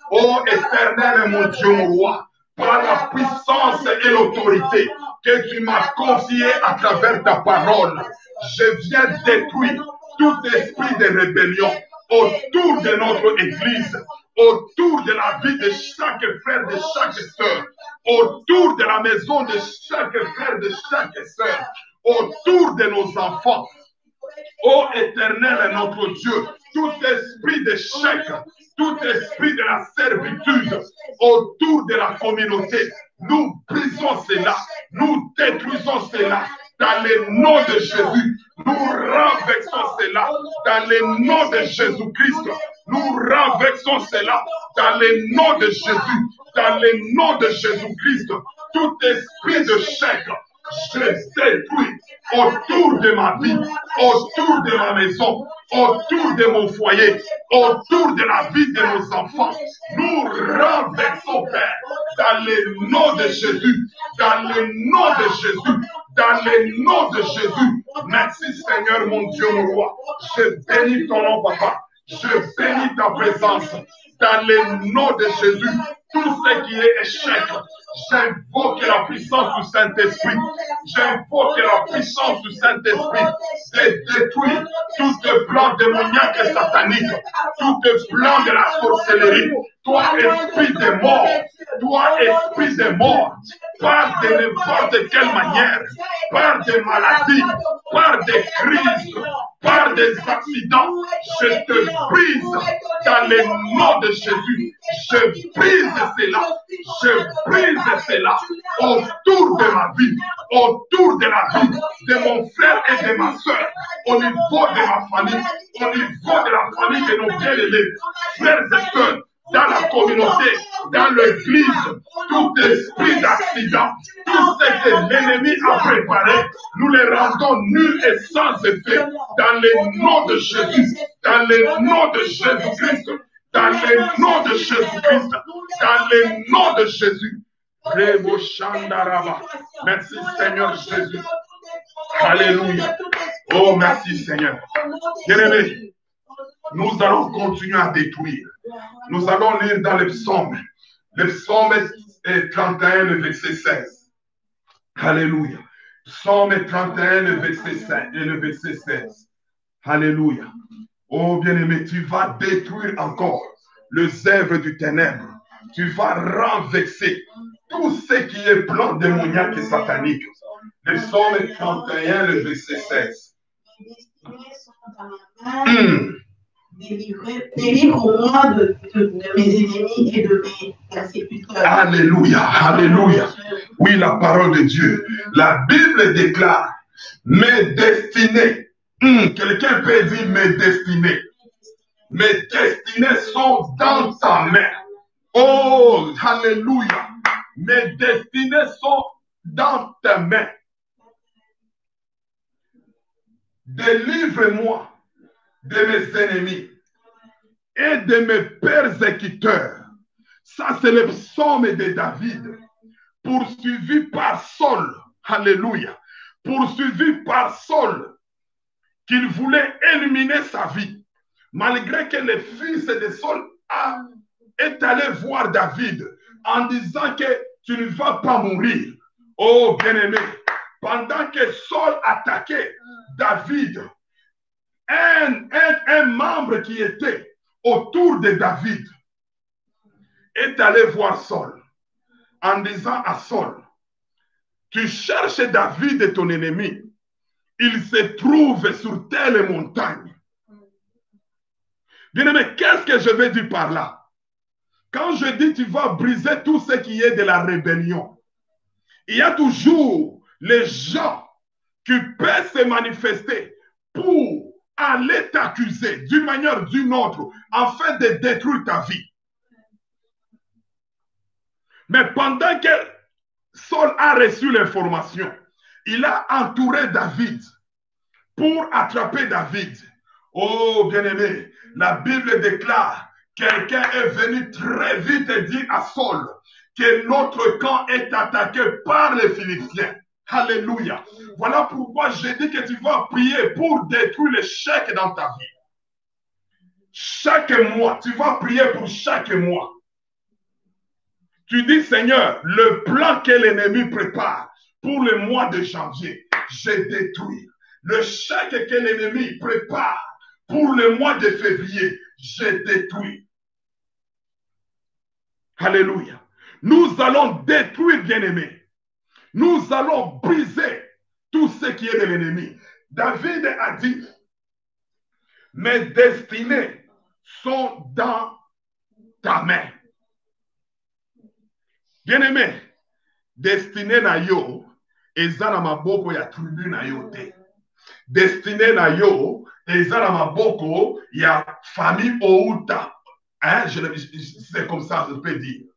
Ô Éternel, mon Dieu, mon roi, par la puissance et l'autorité que tu m'as confiée à travers ta parole, je viens détruire tout esprit de rébellion autour de notre Église, autour de la vie de chaque frère, de chaque sœur, autour de la maison de chaque frère, de chaque sœur, autour de nos enfants. Ô Éternel, notre Dieu, tout esprit d'échec, tout esprit de la servitude autour de la communauté, nous brisons cela, nous détruisons cela dans le nom de Jésus. Nous renversons cela dans le nom de Jésus-Christ. Nous renversons cela dans le nom de Jésus, dans le nom de Jésus-Christ. Tout esprit de chèque, je détruis autour de ma vie, autour de ma maison, autour de mon foyer, autour de la vie de nos enfants. Nous renversons, Père, dans le nom de Jésus, dans le nom de Jésus, dans le nom de Jésus. Merci Seigneur, mon Dieu, mon roi. Je bénis ton nom, Papa. Je bénis ta présence dans le nom de Jésus. Tout ce qui est échec, j'invoque la puissance du Saint-Esprit. J'invoque la puissance du Saint-Esprit de détruire tout plan démoniaque et satanique, tout plan de la sorcellerie. Toi, esprit de mort, toi, esprit de mort, par de n'importe quelle manière, par des maladies, par des crises, par des accidents, je te brise dans le nom de Jésus. Je brise cela, je brise cela autour de ma vie, autour de la vie de mon frère et de ma soeur, au niveau de ma famille, au niveau de la famille de nos bien-aimés, frères et sœurs, dans la communauté, dans l'église, tout esprit d'accident, tout ce que l'ennemi a préparé, nous les rendons nuls et sans effet dans le nom de Jésus, dans le nom de Jésus-Christ, dans le nom de Jésus-Christ, dans le nom de Jésus. Merci Seigneur Jésus. Alléluia. Oh, merci Seigneur. Bien-aimés, nous allons continuer à détruire. Nous allons lire dans le psaume 31, le verset 16. Alléluia. Psaume 31, le verset 5 et le verset 16. Alléluia. Oh bien-aimé, tu vas détruire encore les œuvres du ténèbre. Tu vas renverser tout ce qui est plan démoniaque et satanique. Le psaume 31, le verset 16. Délivre-moi de mes ennemis et de mes persécuteurs. Alléluia, alléluia. Oui, la parole de Dieu. La Bible déclare mes destinées. Quelqu'un peut dire mes destinées. Mes destinées sont dans ta main. Oh, alléluia. Mes destinées sont dans ta main. Délivre-moi de mes ennemis et de mes persécuteurs. Ça, c'est le psaume de David, poursuivi par Saul. Alléluia. Poursuivi par Saul, qu'il voulait éliminer sa vie. Malgré que le fils de Saul est allé voir David en disant que tu ne vas pas mourir. Oh, bien-aimé, pendant que Saul attaquait David, un membre qui était autour de David est allé voir Saul en disant à Saul, tu cherches David, ton ennemi, il se trouve sur telle montagne. Bien-aimé, qu'est-ce que je veux dire par là? Quand je dis tu vas briser tout ce qui est de la rébellion, il y a toujours les gens qui peuvent se manifester pour aller t'accuser d'une manière ou d'une autre afin de détruire ta vie. Mais pendant que Saul a reçu l'information, il a entouré David pour attraper David. Oh, bien-aimé, la Bible déclare, quelqu'un est venu très vite et dire à Saul que notre camp est attaqué par les Philistins. Alléluia. Voilà pourquoi j'ai dit que tu vas prier pour détruire l'échec dans ta vie. Chaque mois, tu vas prier pour chaque mois. Tu dis, Seigneur, le plan que l'ennemi prépare pour le mois de janvier, je détruis. Le chèque que l'ennemi prépare pour le mois de février, je détruis. Alléluia. Nous allons détruire, bien-aimés. Nous allons briser tout ce qui est de l'ennemi. David a dit, mes destinées sont dans ta main. Bien-aimé, destiné na yo, eza na maboko ya tribu na yo te. Destiné na yo, eza na maboko ya famille outa. Hein? C'est comme ça, je peux dire.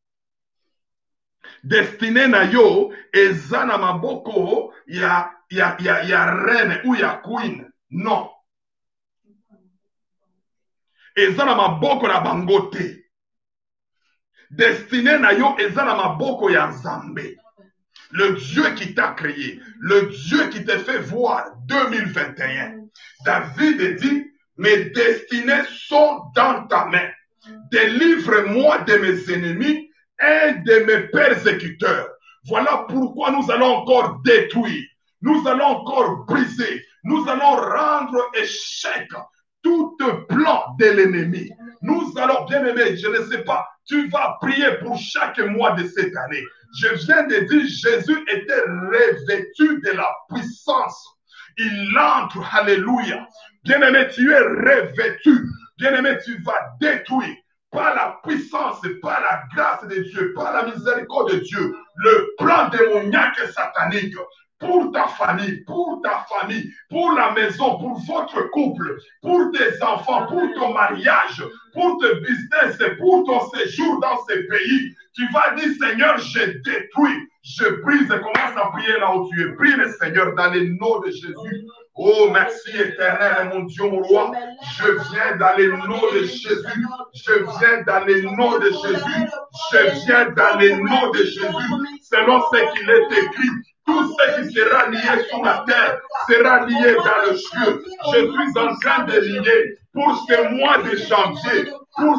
Destiné na yo, eza na maboko ya reine ou ya queen. Non. Eza na maboko na bango te. Destiné na yo eza na maboko ya Nzambe. Le Dieu qui t'a créé, le Dieu qui t'a fait voir 2021. David dit, mes destinées sont dans ta main. Délivre-moi de mes ennemis et de mes persécuteurs. Voilà pourquoi nous allons encore détruire, nous allons encore briser, nous allons rendre échec tout plan de l'ennemi. Nous allons, bien aimé, je ne sais pas, tu vas prier pour chaque mois de cette année. Je viens de dire, Jésus était revêtu de la puissance. Il entre, alléluia. Bien aimé, tu es revêtu. Bien aimé, tu vas détruire par la puissance, par la grâce de Dieu, par la miséricorde de Dieu, le plan démoniaque et satanique. Pour ta famille, pour la maison, pour votre couple, pour tes enfants, pour ton mariage, pour ton business, pour ton séjour dans ces pays. Tu vas dire, Seigneur, je détruis, je brise. Commence à prier là où tu es. Prie le Seigneur dans le nom de Jésus. Oh, merci éternel, mon Dieu, mon roi. Je viens dans le nom de Jésus. Je viens dans le nom de Jésus. Je viens dans le nom de Jésus. Selon ce qu'il est écrit. Tout ce qui sera lié sur la terre sera lié dans le ciel. Je suis en train de lier pour ce mois de janvier,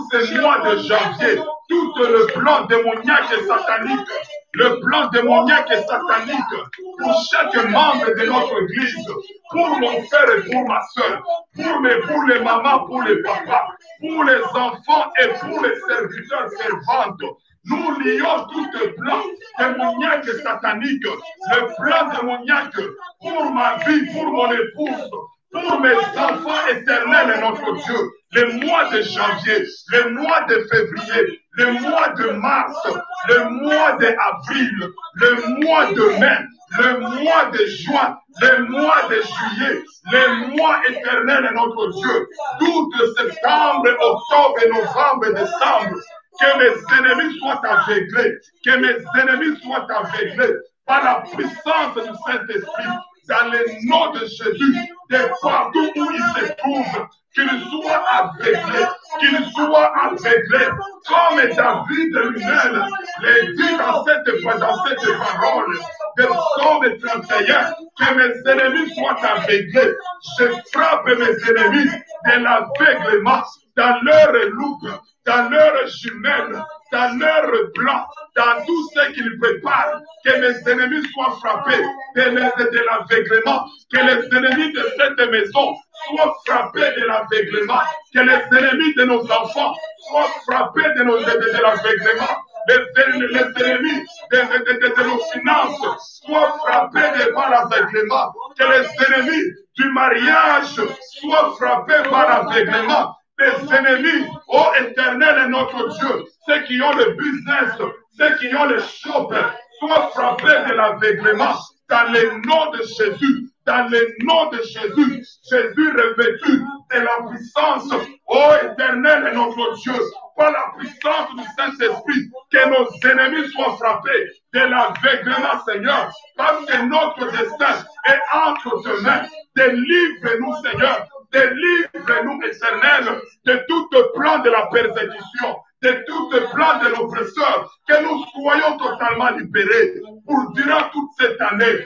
tout le plan démoniaque et satanique, le plan démoniaque et satanique pour chaque membre de notre église, pour mon frère et pour ma soeur, pour les mamans, pour les papas, pour les enfants et pour les serviteurs, servantes. Nous lions tout le plan démoniaque et satanique, le plan démoniaque pour ma vie, pour mon épouse, pour mes enfants éternels et notre Dieu. Le mois de janvier, le mois de février, le mois de mars, le mois d'avril, le mois de mai, le mois de juin, le mois de juillet, le mois éternel de notre Dieu, d'août, septembre, octobre, novembre, décembre, que mes ennemis soient aveuglés, que mes ennemis soient aveuglés par la puissance du Saint-Esprit, dans le nom de Jésus, de partout où il se trouve, qu'il soit aveuglé, comme David lui-même l'a dit dans cette parole de Psaume 31, que mes ennemis soient aveuglés. Je frappe mes ennemis de l'aveuglement dans leur loupe, dans leur jumelle, dans leur blanc, dans tout ce qu'ils préparent, que mes ennemis soient frappés de l'aveuglement, que les ennemis de cette maison soient frappés de l'aveuglement, que les ennemis de nos enfants soient frappés de l'aveuglement, les ennemis de nos finances soient frappés par l'aveuglement, que les ennemis du mariage soient frappés par l'aveuglement. Les ennemis, ô éternel est notre Dieu, ceux qui ont le business, ceux qui ont le shop, soient frappés de l'aveuglement dans le nom de Jésus, dans le nom de Jésus. Jésus revêtu de la puissance, ô éternel est notre Dieu, par la puissance du Saint-Esprit, que nos ennemis soient frappés de l'aveuglement, Seigneur, parce que notre destin est entre tes mains. Délivre-nous, Seigneur. Délivre-nous, éternel, de tout plan de la persécution, de tout plan de l'oppresseur, que nous soyons totalement libérés durant toute cette année,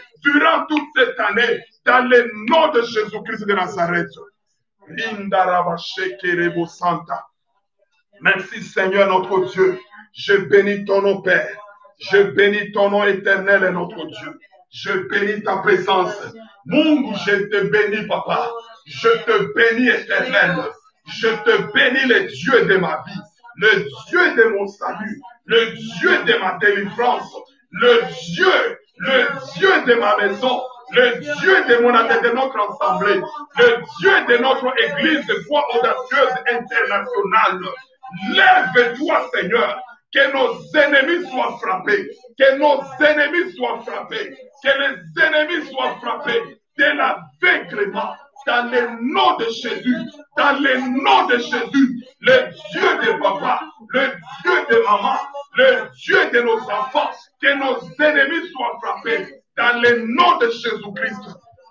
dans le nom de Jésus-Christ de Nazareth. Merci Seigneur notre Dieu. Je bénis ton nom, Père. Je bénis ton nom éternel et notre Dieu. Je bénis ta présence. Mungu, je te bénis, Papa. Je te bénis, éternel. Je te bénis, le Dieu de ma vie, le Dieu de mon salut, le Dieu de ma délivrance, le Dieu de ma maison, le Dieu de notre assemblée, le Dieu de notre église de foi audacieuse internationale. Lève-toi, Seigneur, que nos ennemis soient frappés, que nos ennemis soient frappés, que les ennemis soient frappés de l'aveuglement. Dans le nom de Jésus, dans le nom de Jésus, le Dieu de papa, le Dieu de maman, le Dieu de nos enfants, que nos ennemis soient frappés dans le nom de Jésus-Christ.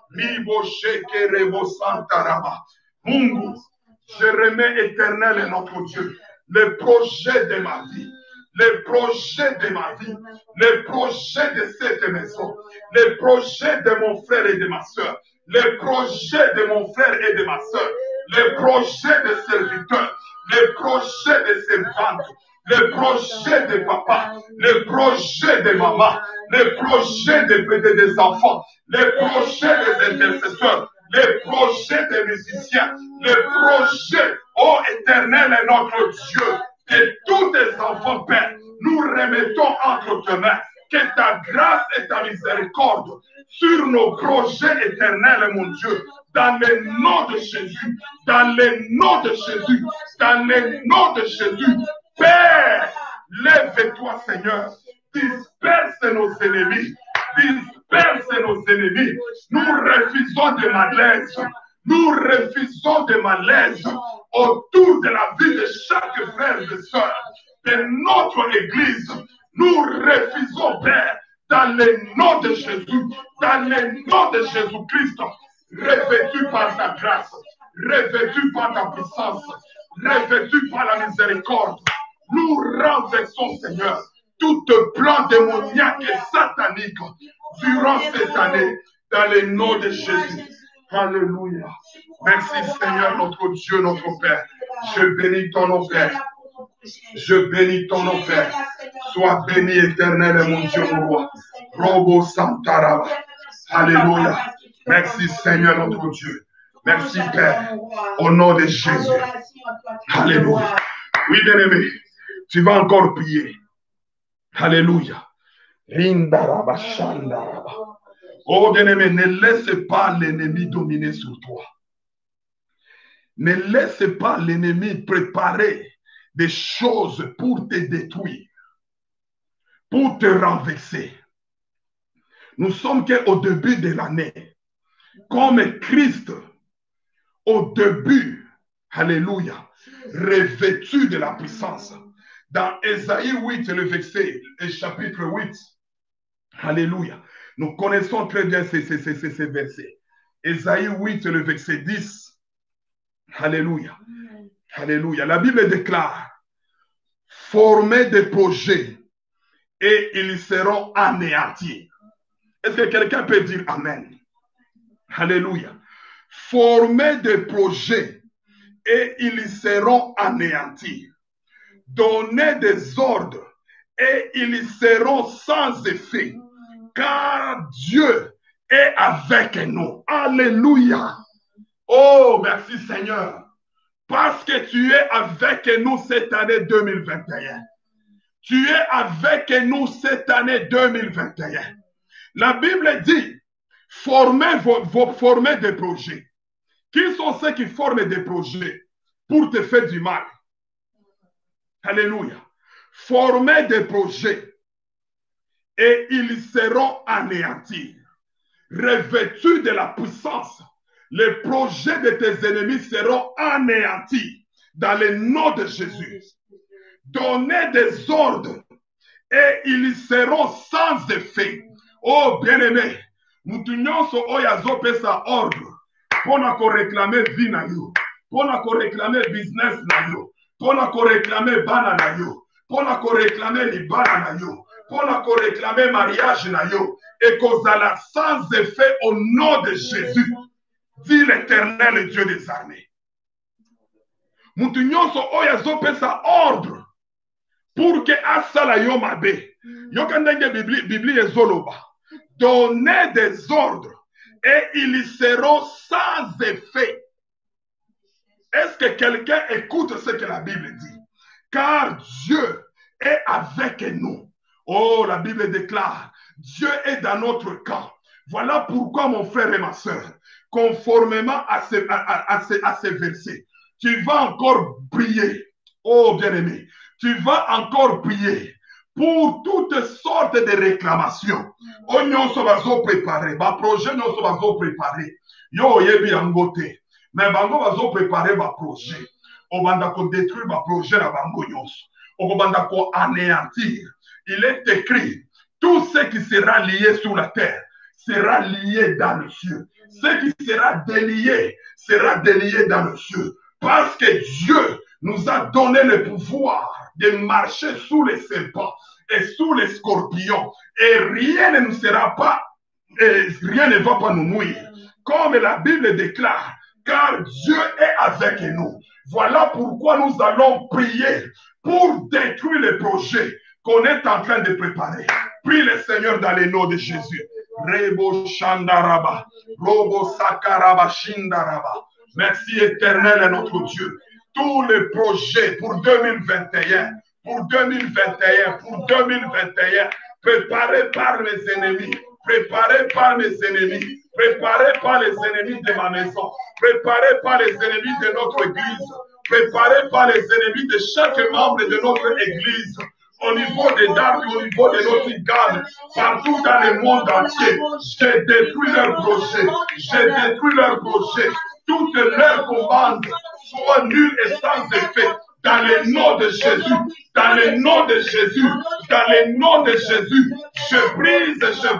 Mungu, je remets éternel et notre Dieu, le projet de ma vie, le projet de ma vie, le projet de cette maison, le projet de mon frère et de ma soeur, le projet de mon frère et de ma soeur, le projet de serviteurs, le projet de servantes, le projet de papa, le projet de maman, le projet des enfants, le projet des intercesseurs, le projet des musiciens, le projet, ô éternel est notre Dieu, et tous tes enfants, Père, nous remettons entre tes mains. Que ta grâce et ta miséricorde sur nos projets éternels, mon Dieu, dans le nom de Jésus, dans le nom de Jésus, dans le nom de Jésus. Père, lève-toi, Seigneur, disperse nos ennemis, disperse nos ennemis. Nous refusons de malaise, nous refusons de malaise autour de la vie de chaque frère et sœur de notre Église. Nous refusons, Père, dans le nom de Jésus, dans le nom de Jésus-Christ, revêtu par ta grâce, revêtu par ta puissance, revêtu par la miséricorde. Nous renversons, Seigneur, tout plan démoniaque et satanique durant cette année, dans le nom de Jésus. Alléluia. Merci, Seigneur, notre Dieu, notre Père. Je bénis ton nom, Père. Je bénis ton nom, Père. Sois béni, éternel, et mon Dieu, mon roi. Robo Santaraba. Alléluia. Merci, Seigneur, notre Dieu. Merci, Père. Au nom de Jésus. Alléluia. Oui, bien-aimé, tu vas encore prier. Alléluia. Rindaraba, Shandaraba. Oh, bien-aimé, ne laisse pas l'ennemi dominer sur toi. Ne laisse pas l'ennemi préparer des choses pour te détruire, pour te renverser. Nous sommes qu'au début de l'année, comme Christ, au début, alléluia, revêtu de la puissance. Dans Ésaïe 8, le verset, le chapitre 8, alléluia, nous connaissons très bien ces versets. Ésaïe 8, le verset 10, alléluia. Alléluia. La Bible déclare, formez des projets et ils seront anéantis. Est-ce que quelqu'un peut dire Amen? Alléluia. Formez des projets et ils seront anéantis. Donnez des ordres et ils seront sans effet. Car Dieu est avec nous. Alléluia. Oh, merci Seigneur. Parce que tu es avec nous cette année 2021. Tu es avec nous cette année 2021. La Bible dit, formez des projets. Qui sont ceux qui forment des projets pour te faire du mal? Alléluia. Formez des projets et ils seront anéantis. Revêtus de la puissance, les projets de tes ennemis seront anéantis dans le nom de Jésus. Donnez des ordres et ils seront sans effet. Oh bien-aimé, mutu nyonso oyo azopesa ordre pona ko réclamer vie na yo, pona ko réclamer business na yo, pona ko réclamer bana na yo, pona ko réclamer libala na yo, pona ko réclamer mariage na yo, et kozala sans effet au nom de Jésus, dit l'Éternel Dieu des armées. Mutu nyonso oyo azopesa ordre pour que asala yo mabe. Yo kandenge Bibli ezoloba. Donnez des ordres et ils seront sans effet. Est-ce que quelqu'un écoute ce que la Bible dit? Car Dieu est avec nous. Oh, la Bible déclare, Dieu est dans notre camp. Voilà pourquoi, mon frère et ma soeur, conformément à ces versets, tu vas encore prier. Oh, bien-aimé, tu vas encore prier pour toutes sortes de réclamations. Oh, nous sommes préparés. Ma projet, nous sommes préparés. Yo, yebi angote. Mais bango bazo préparer ma projet. On va détruire ma projet à bango nyonso. On va anéantir. Il est écrit, tout ce qui sera lié sur la terre sera lié dans le ciel. Ce qui sera délié dans le ciel. Parce que Dieu nous a donné le pouvoir de marcher sous les serpents et sous les scorpions. Et rien ne nous sera pas, rien ne va pas nous nuire. Comme la Bible déclare, car Dieu est avec nous. Voilà pourquoi nous allons prier pour détruire les projets qu'on est en train de préparer. Prie le Seigneur dans le nom de Jésus. Rebo Shandaraba, Robo Sakaraba Shindaraba. Merci éternel notre Dieu. Tous les projets pour 2021, pour 2021, pour 2021, préparés par mes ennemis, préparés par mes ennemis, préparés par les ennemis de ma maison, préparés par les ennemis de notre église, préparés par les ennemis de chaque membre de notre église, au niveau des dates, au niveau de notre gamme, partout dans le monde entier. J'ai détruit leurs projets, j'ai détruit leurs projets, toutes leurs commandes soient nulles et sans effet. Dans le nom de Jésus, dans le nom de Jésus, dans le nom de Jésus, je brise,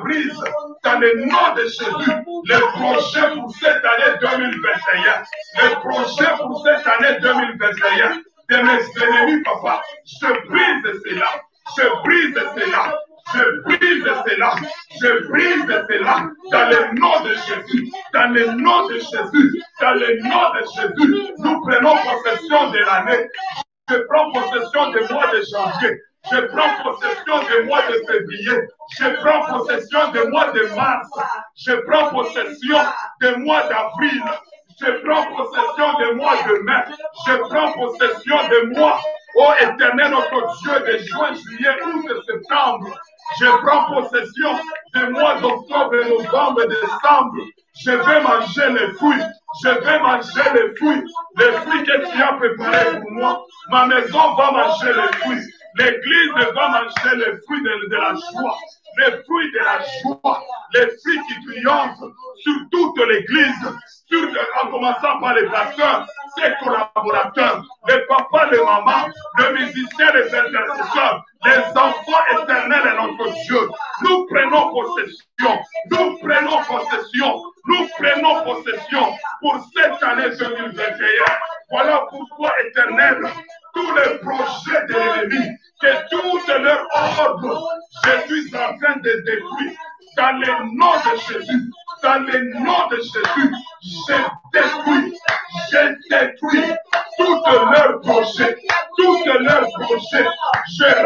dans le nom de Jésus, le projet pour cette année 2021, le projet pour cette année 2021 de mes ennemis, papa, je brise cela, je brise cela, je brise cela, je brise cela, dans le nom de Jésus, dans le nom de Jésus, dans le nom de Jésus, nous prenons possession de l'année. Je prends possession du mois de janvier. Je prends possession du mois de février. Je prends possession du mois de mars. Je prends possession du mois d'avril. Je prends possession du mois de mai. Je prends possession du mois, ô éternel notre Dieu, de juin, juillet, août, septembre. Je prends possession du mois d'octobre, novembre, décembre. Je vais manger les fruits. Je vais manger les fruits que tu as préparés pour moi. Ma maison va manger les fruits. L'église va manger les fruits de la joie. Les fruits de la joie. Les fruits qui triomphent sur toute l'église. En commençant par les pasteurs, ses collaborateurs, les papas, les mamans, les musiciens, les intercesseurs, les enfants éternels de notre Dieu. Nous prenons possession. Nous prenons possession. Nous prenons possession pour cette année 2021. Voilà pourquoi, éternel, tous les projets de l'ennemi, que toutes leurs ordres, je suis en train de détruire. Dans le nom de Jésus, dans le nom de Jésus, je détruis toutes leurs projets, je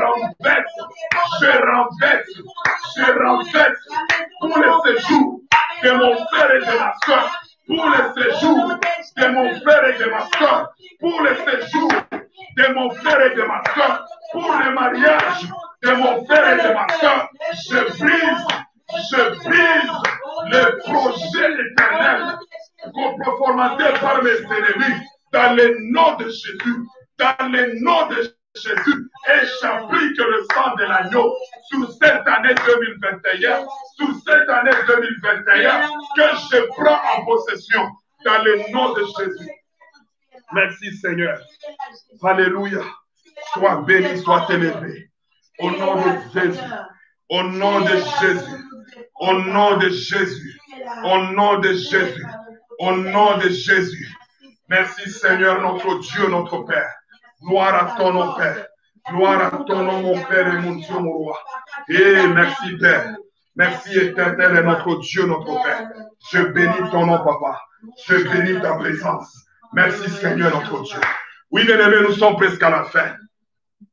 renverse tous les séjours de mon frère et de ma soeur, pour les séjours de mon frère et de ma soeur, pour les séjours de mon frère et de ma soeur, pour le mariage de mon frère et de ma soeur, je brise le projet éternel formaté par mes ennemis dans le nom de Jésus, dans le nom de Jésus, et j'applique le sang de l'agneau sur cette année 2021, sur cette année 2021 que je prends en possession dans le nom de Jésus. Merci Seigneur. Alléluia. Sois béni, sois élevé. Au nom de Jésus. Au nom de Jésus. Au nom de Jésus. Au nom de Jésus. Au nom de Jésus. Merci Seigneur, notre Dieu, notre Père. Gloire à ton nom, Père. Gloire à ton nom, mon Père et mon Dieu, mon roi. Et merci, Père. Merci, éternel, et notre Dieu, notre Père. Je bénis ton nom, Papa. Je bénis ta présence. Merci, Seigneur, notre Dieu. Oui, bien-aimés, nous sommes presque à la fin.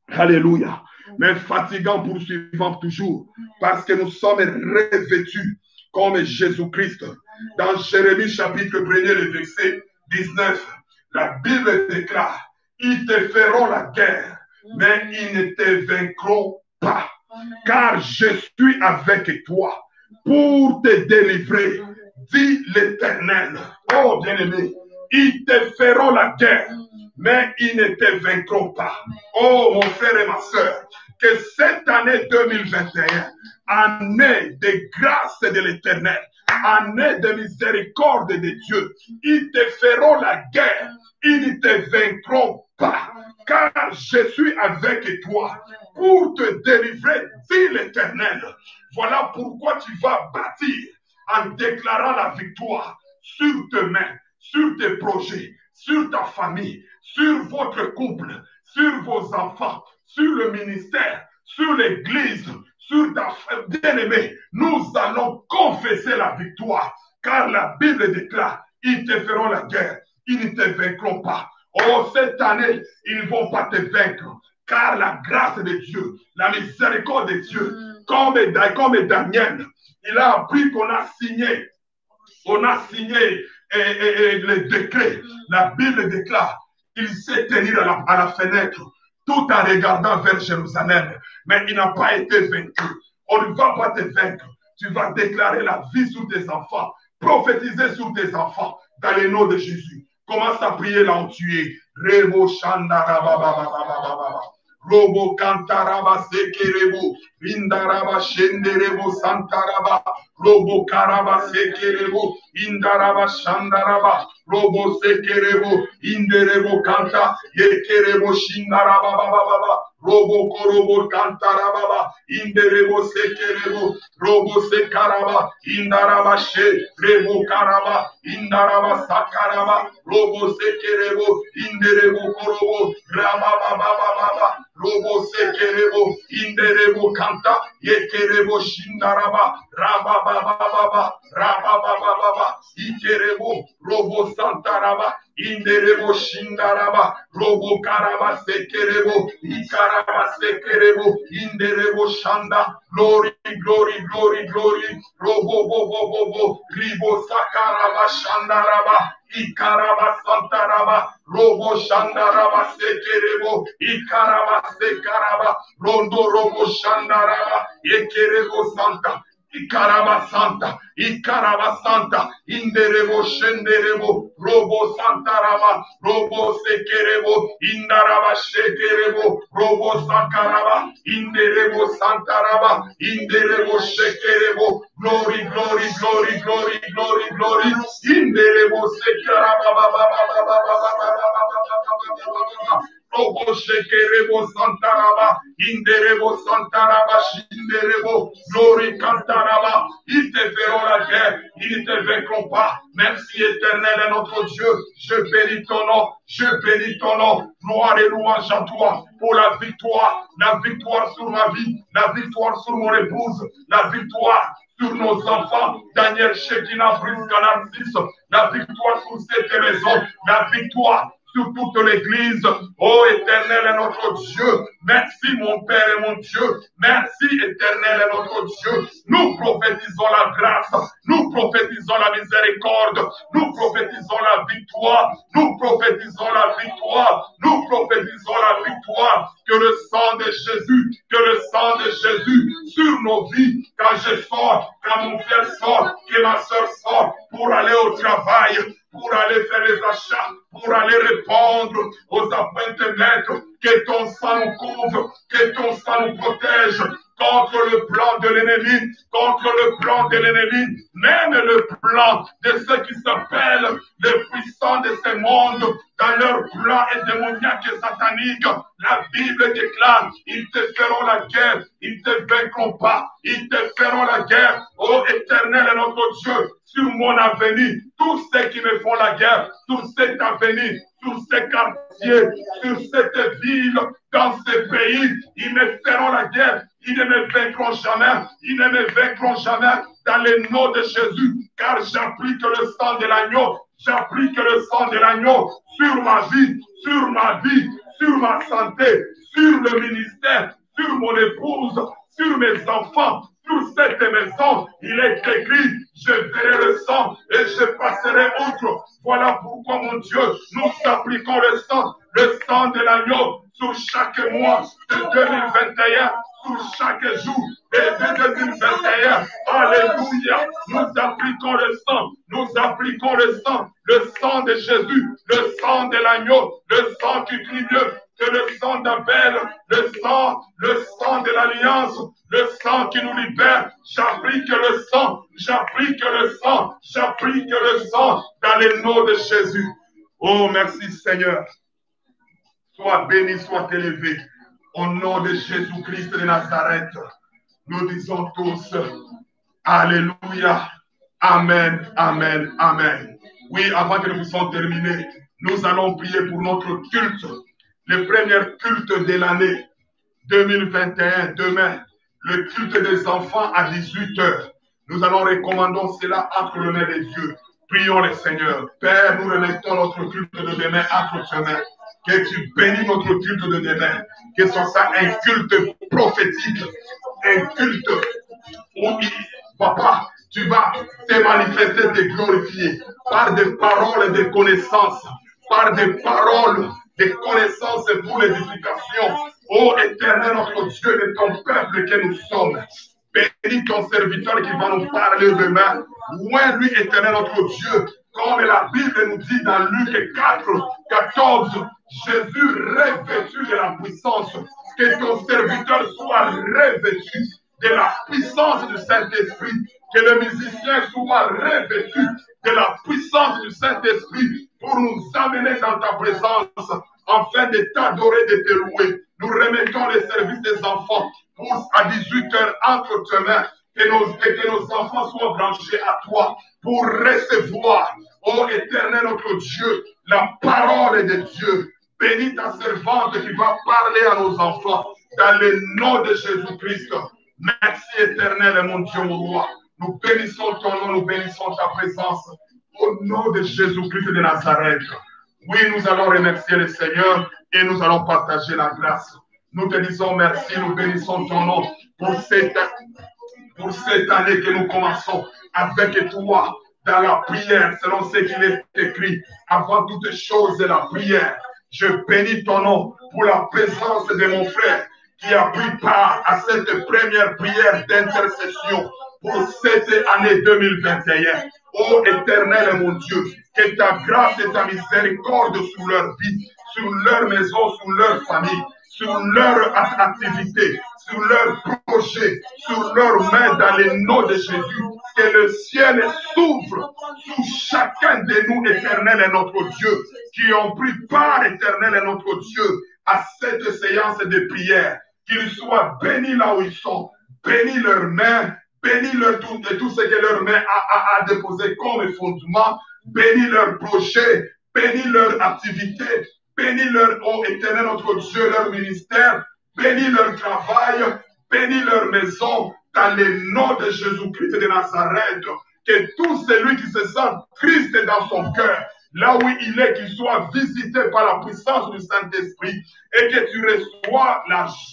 Alléluia. Mais fatigant, poursuivant toujours, parce que nous sommes revêtus comme Jésus-Christ. Dans Jérémie chapitre 1er, le verset 19, la Bible déclare, ils te feront la guerre, mais ils ne te vaincront pas, car je suis avec toi pour te délivrer, dit l'Éternel. Oh bien-aimé, ils te feront la guerre, mais ils ne te vaincront pas. Oh mon frère et ma soeur, que cette année 2021, année de grâce de l'Éternel, année de miséricorde de Dieu, ils te feront la guerre, ils ne te vaincront pas, car je suis avec toi pour te délivrer, dit l'Éternel. Voilà pourquoi tu vas bâtir en déclarant la victoire sur tes mains, sur tes projets, sur ta famille, sur votre couple, sur vos enfants, sur le ministère, sur l'église, sur ta femme bien-aimée. Nous allons confesser la victoire, car la Bible déclare, ils te feront la guerre, ils ne te vaincront pas. Oh, cette année, ils ne vont pas te vaincre, car la grâce de Dieu, la miséricorde de Dieu, comme Daniel, il a appris qu'on a signé le décret. La Bible déclare qu'il s'est tenu à la fenêtre tout en regardant vers Jérusalem, mais il n'a pas été vaincu. On ne va pas te vaincre. Tu vas déclarer la vie sur tes enfants, prophétiser sur tes enfants dans le nom de Jésus. Commence à prier là où tu es. Rebo Shandarababababababa. Robo Kantaraba Sekerebo, Indaraba Shenderebo Santaraba, Robo Karaba Sekerebo, Indaraba Shandaraba, Robo Sekerebo, Inderebo Kanta, Yekerebo Shindaraba Baba, Robo Korobo Kantaraba, Inderebo Sekerebo, Robo Sekaraba, Indaraba She, Rebo Karaba, Indaraba Sakaraba, Robo Sekerebo, Inderebo Korobo, Rababa Baba, Robo Sekerebo, Inderebo Kanta, Yekerebo Shindaraba, Rababa, Rababa, Ikerebo, Robo Santaraba, Inderebo Shindaraba, Robo Karaba Sekerebo, Ikaraba Sekerebo, Inderebo Shanda, glory, Robo, Ribo Sakaraba Shandaraba, Ikaraba Santaraba, Robo Shandaraba Sekerebo, Ikaraba Sekaraba, Rondo Robo Shandaraba, Ekerebo Santa, Ikaraba Santa, Inderebo Shenderebo, Robo Santaraba, Robo Sekerebo, Indaraba Shekerebo, Robo Sakaraba, Inderebo Santaraba, Inderebo Shekerebo, glory, Inderebo Sekaraba, Robo Shekerebo Santaraba, Inderebo Santaraba, Shinderebo, glory Cantaraba, ils te feront la guerre, ils ne te vaincront pas, même si Éternel est notre Dieu, je bénis ton nom, gloire et louange à toi pour la victoire sur ma vie, la victoire sur mon épouse, la victoire sur nos enfants, Daniel Shekina, Brice Canal 6, la victoire sur cette maison, la victoire sur toute l'église. Oh Éternel est notre Dieu. Merci mon Père et mon Dieu. Merci Éternel est notre Dieu. Nous prophétisons la grâce. Nous prophétisons la miséricorde. Nous prophétisons la victoire. Nous prophétisons la victoire. Nous prophétisons la victoire. Que le sang de Jésus sur nos vies. Quand je sors, quand mon frère sort, que ma soeur sort pour aller au travail, pour aller faire les achats, pour aller répondre aux appointements, que ton sang nous couvre, que ton sang nous protège contre le plan de l'ennemi, même le plan de ceux qui s'appellent les puissants de ce monde, dans leur plan et démoniaque et satanique. La Bible déclare, ils te feront la guerre, ils ne te vaincront pas, ils te feront la guerre. Ô Éternel est notre Dieu, sur mon avenir, tous ceux qui me font la guerre, sur cet avenir, sur ces quartiers, sur cette ville, dans ce pays, ils me feront la guerre, ils ne me vaincront jamais, dans le nom de Jésus, car j'applique le sang de l'agneau, sur ma vie, sur ma santé, sur le ministère, sur mon épouse, sur mes enfants, sur cette maison. Il est écrit, je verrai le sang et je passerai outre. Voilà pourquoi, mon Dieu, nous appliquons le sang de l'agneau sur chaque mois de 2021, sur chaque jour de 2021. Alléluia. Nous appliquons le sang de Jésus, le sang de l'agneau, le sang qui crie mieux que le sang d'Abel, le sang de l'alliance, le sang qui nous libère. J'applique le sang dans le nom de Jésus. Oh, merci Seigneur. Sois béni, sois élevé. Au nom de Jésus-Christ de Nazareth, nous disons tous, Alléluia, Amen, Amen, Amen. Oui, avant que nous puissions terminer, nous allons prier pour notre culte, le premier culte de l'année 2021, demain, le culte des enfants à 18h. Nous allons recommander cela entre les mains de Dieu. Prions le Seigneur. Père, nous remettons notre culte de demain entre tes mains. Que tu bénis notre culte de demain. Que ce soit un culte prophétique, un culte où, Papa, tu vas te manifester, te glorifier par des paroles de connaissances, par des paroles de connaissances pour l'édification. Ô Éternel, notre Dieu, de ton peuple que nous sommes. Bénis ton serviteur qui va nous parler demain. Loin lui, Éternel, notre Dieu, comme la Bible nous dit dans Luc 4, 14, Jésus revêtu de la puissance. Que ton serviteur soit revêtu de la puissance du Saint-Esprit. Que le musicien soit revêtu de la puissance du Saint-Esprit pour nous amener dans ta présence afin de t'adorer, de te louer. Nous remettons les services des enfants à 18h entre tes mains. Que nos enfants soient branchés à toi pour recevoir, ô Éternel notre Dieu, la parole de Dieu. Bénis ta servante qui va parler à nos enfants dans le nom de Jésus-Christ. Merci Éternel, mon Dieu, mon roi. Nous bénissons ton nom, nous bénissons ta présence au nom de Jésus-Christ de Nazareth. Oui, nous allons remercier le Seigneur et nous allons partager la grâce. Nous te disons merci, nous bénissons ton nom pour cette année que nous commençons avec toi dans la prière, selon ce qu'il est écrit. Avant toutes choses, la prière. Je bénis ton nom pour la présence de mon frère qui a pris part à cette première prière d'intercession pour cette année 2021. Ô Éternel, mon Dieu, que ta grâce et ta miséricorde sur leur vie, sur leur maison, sur leur famille, sur leur activité, sur leur projet, sur leur main dans le nom de Jésus. Que le ciel s'ouvre sur chacun de nous, Éternel et notre Dieu, qui ont pris part, Éternel et notre Dieu, à cette séance de prière. Qu'ils soient bénis là où ils sont, bénis leurs mains, bénis tout ce que leur main a déposé comme fondement, bénis leur projet, bénis leur activité, bénis leur, oh Éternel notre Dieu, leur ministère, bénis leur travail, bénis leur maison, dans le nom de Jésus-Christ de Nazareth. Que tout celui qui se sent Christ dans son cœur, là où il est, qu'il soit visité par la puissance du Saint-Esprit et que tu reçois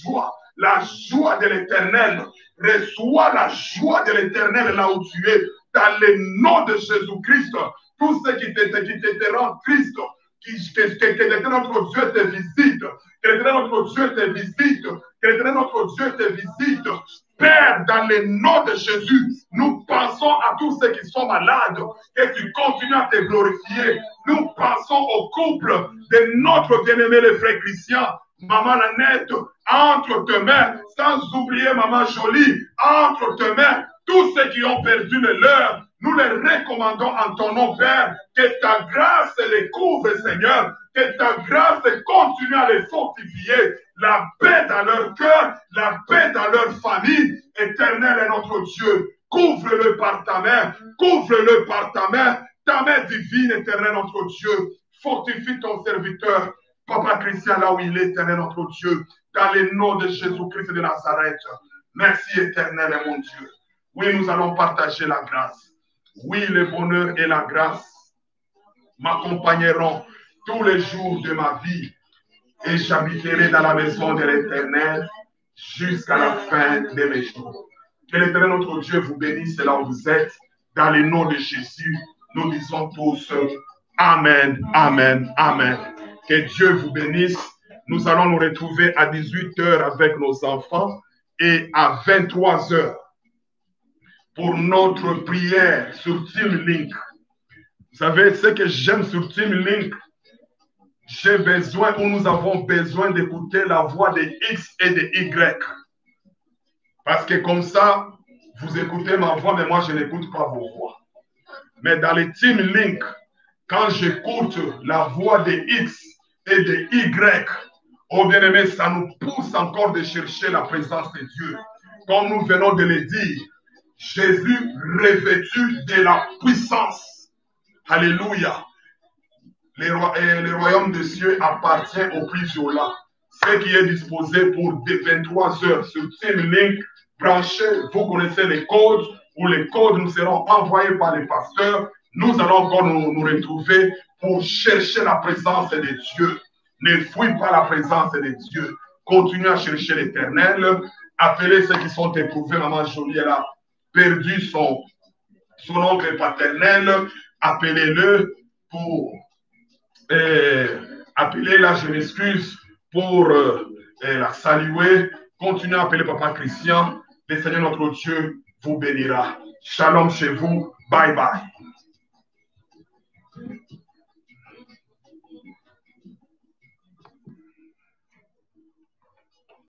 la joie de l'Éternel. Reçois la joie de l'Éternel là où tu es, dans le nom de Jésus-Christ. Tout ce qui te rend triste, que l'Éternel notre Dieu te visite, que l'Éternel notre Dieu te visite, que l'Éternel notre Dieu te visite. Père, dans le nom de Jésus, nous pensons à tous ceux qui sont malades, que tu continues à te glorifier. Nous pensons au couple de notre bien-aimé le frère Christian, Maman Nanette, entre tes mains, sans oublier Maman Jolie, entre tes mains, tous ceux qui ont perdu le leur, nous les recommandons en ton nom, Père, que ta grâce les couvre, Seigneur, que ta grâce continue à les fortifier, la paix dans leur cœur, la paix dans leur famille. Éternel est notre Dieu, couvre-le par ta main, couvre-le par ta main divine, Éternel notre Dieu, fortifie ton serviteur, Papa Christian, là où il est, Éternel notre Dieu, dans le nom de Jésus-Christ de Nazareth. Merci, Éternel et mon Dieu. Oui, nous allons partager la grâce. Oui, le bonheur et la grâce m'accompagneront tous les jours de ma vie. et j'habiterai dans la maison de l'Éternel jusqu'à la fin de mes jours. Que l'Éternel notre Dieu vous bénisse là où vous êtes. Dans le nom de Jésus, nous disons tous Amen, Amen, Amen. Que Dieu vous bénisse. Nous allons nous retrouver à 18 h avec nos enfants et à 23 h pour notre prière sur Team Link. Vous savez, ce que j'aime sur Team Link, j'ai besoin ou nous avons besoin d'écouter la voix de X et de Y. Parce que comme ça, vous écoutez ma voix, mais moi, je n'écoute pas vos voix. Mais dans les Team Link, quand j'écoute la voix de X et de Y, oh bien-aimé, ça nous pousse encore de chercher la présence de Dieu. Comme nous venons de le dire, Jésus revêtu de la puissance. Alléluia. Le royaume des cieux appartient au plus violent. Ce qui est disposé pour 23 h sur Team Link, branché, vous connaissez les codes, où les codes nous seront envoyés par les pasteurs. Nous allons encore nous retrouver pour chercher la présence de Dieu. Ne fuis pas la présence de Dieu. Continue à chercher l'Éternel. Appelez ceux qui sont éprouvés. Maman Jolie, elle a perdu son oncle paternel. Appelez-le pour... appelez-la, je m'excuse, pour la saluer. Continuez à appeler Papa Christian. Le Seigneur notre Dieu vous bénira. Shalom chez vous. Bye bye.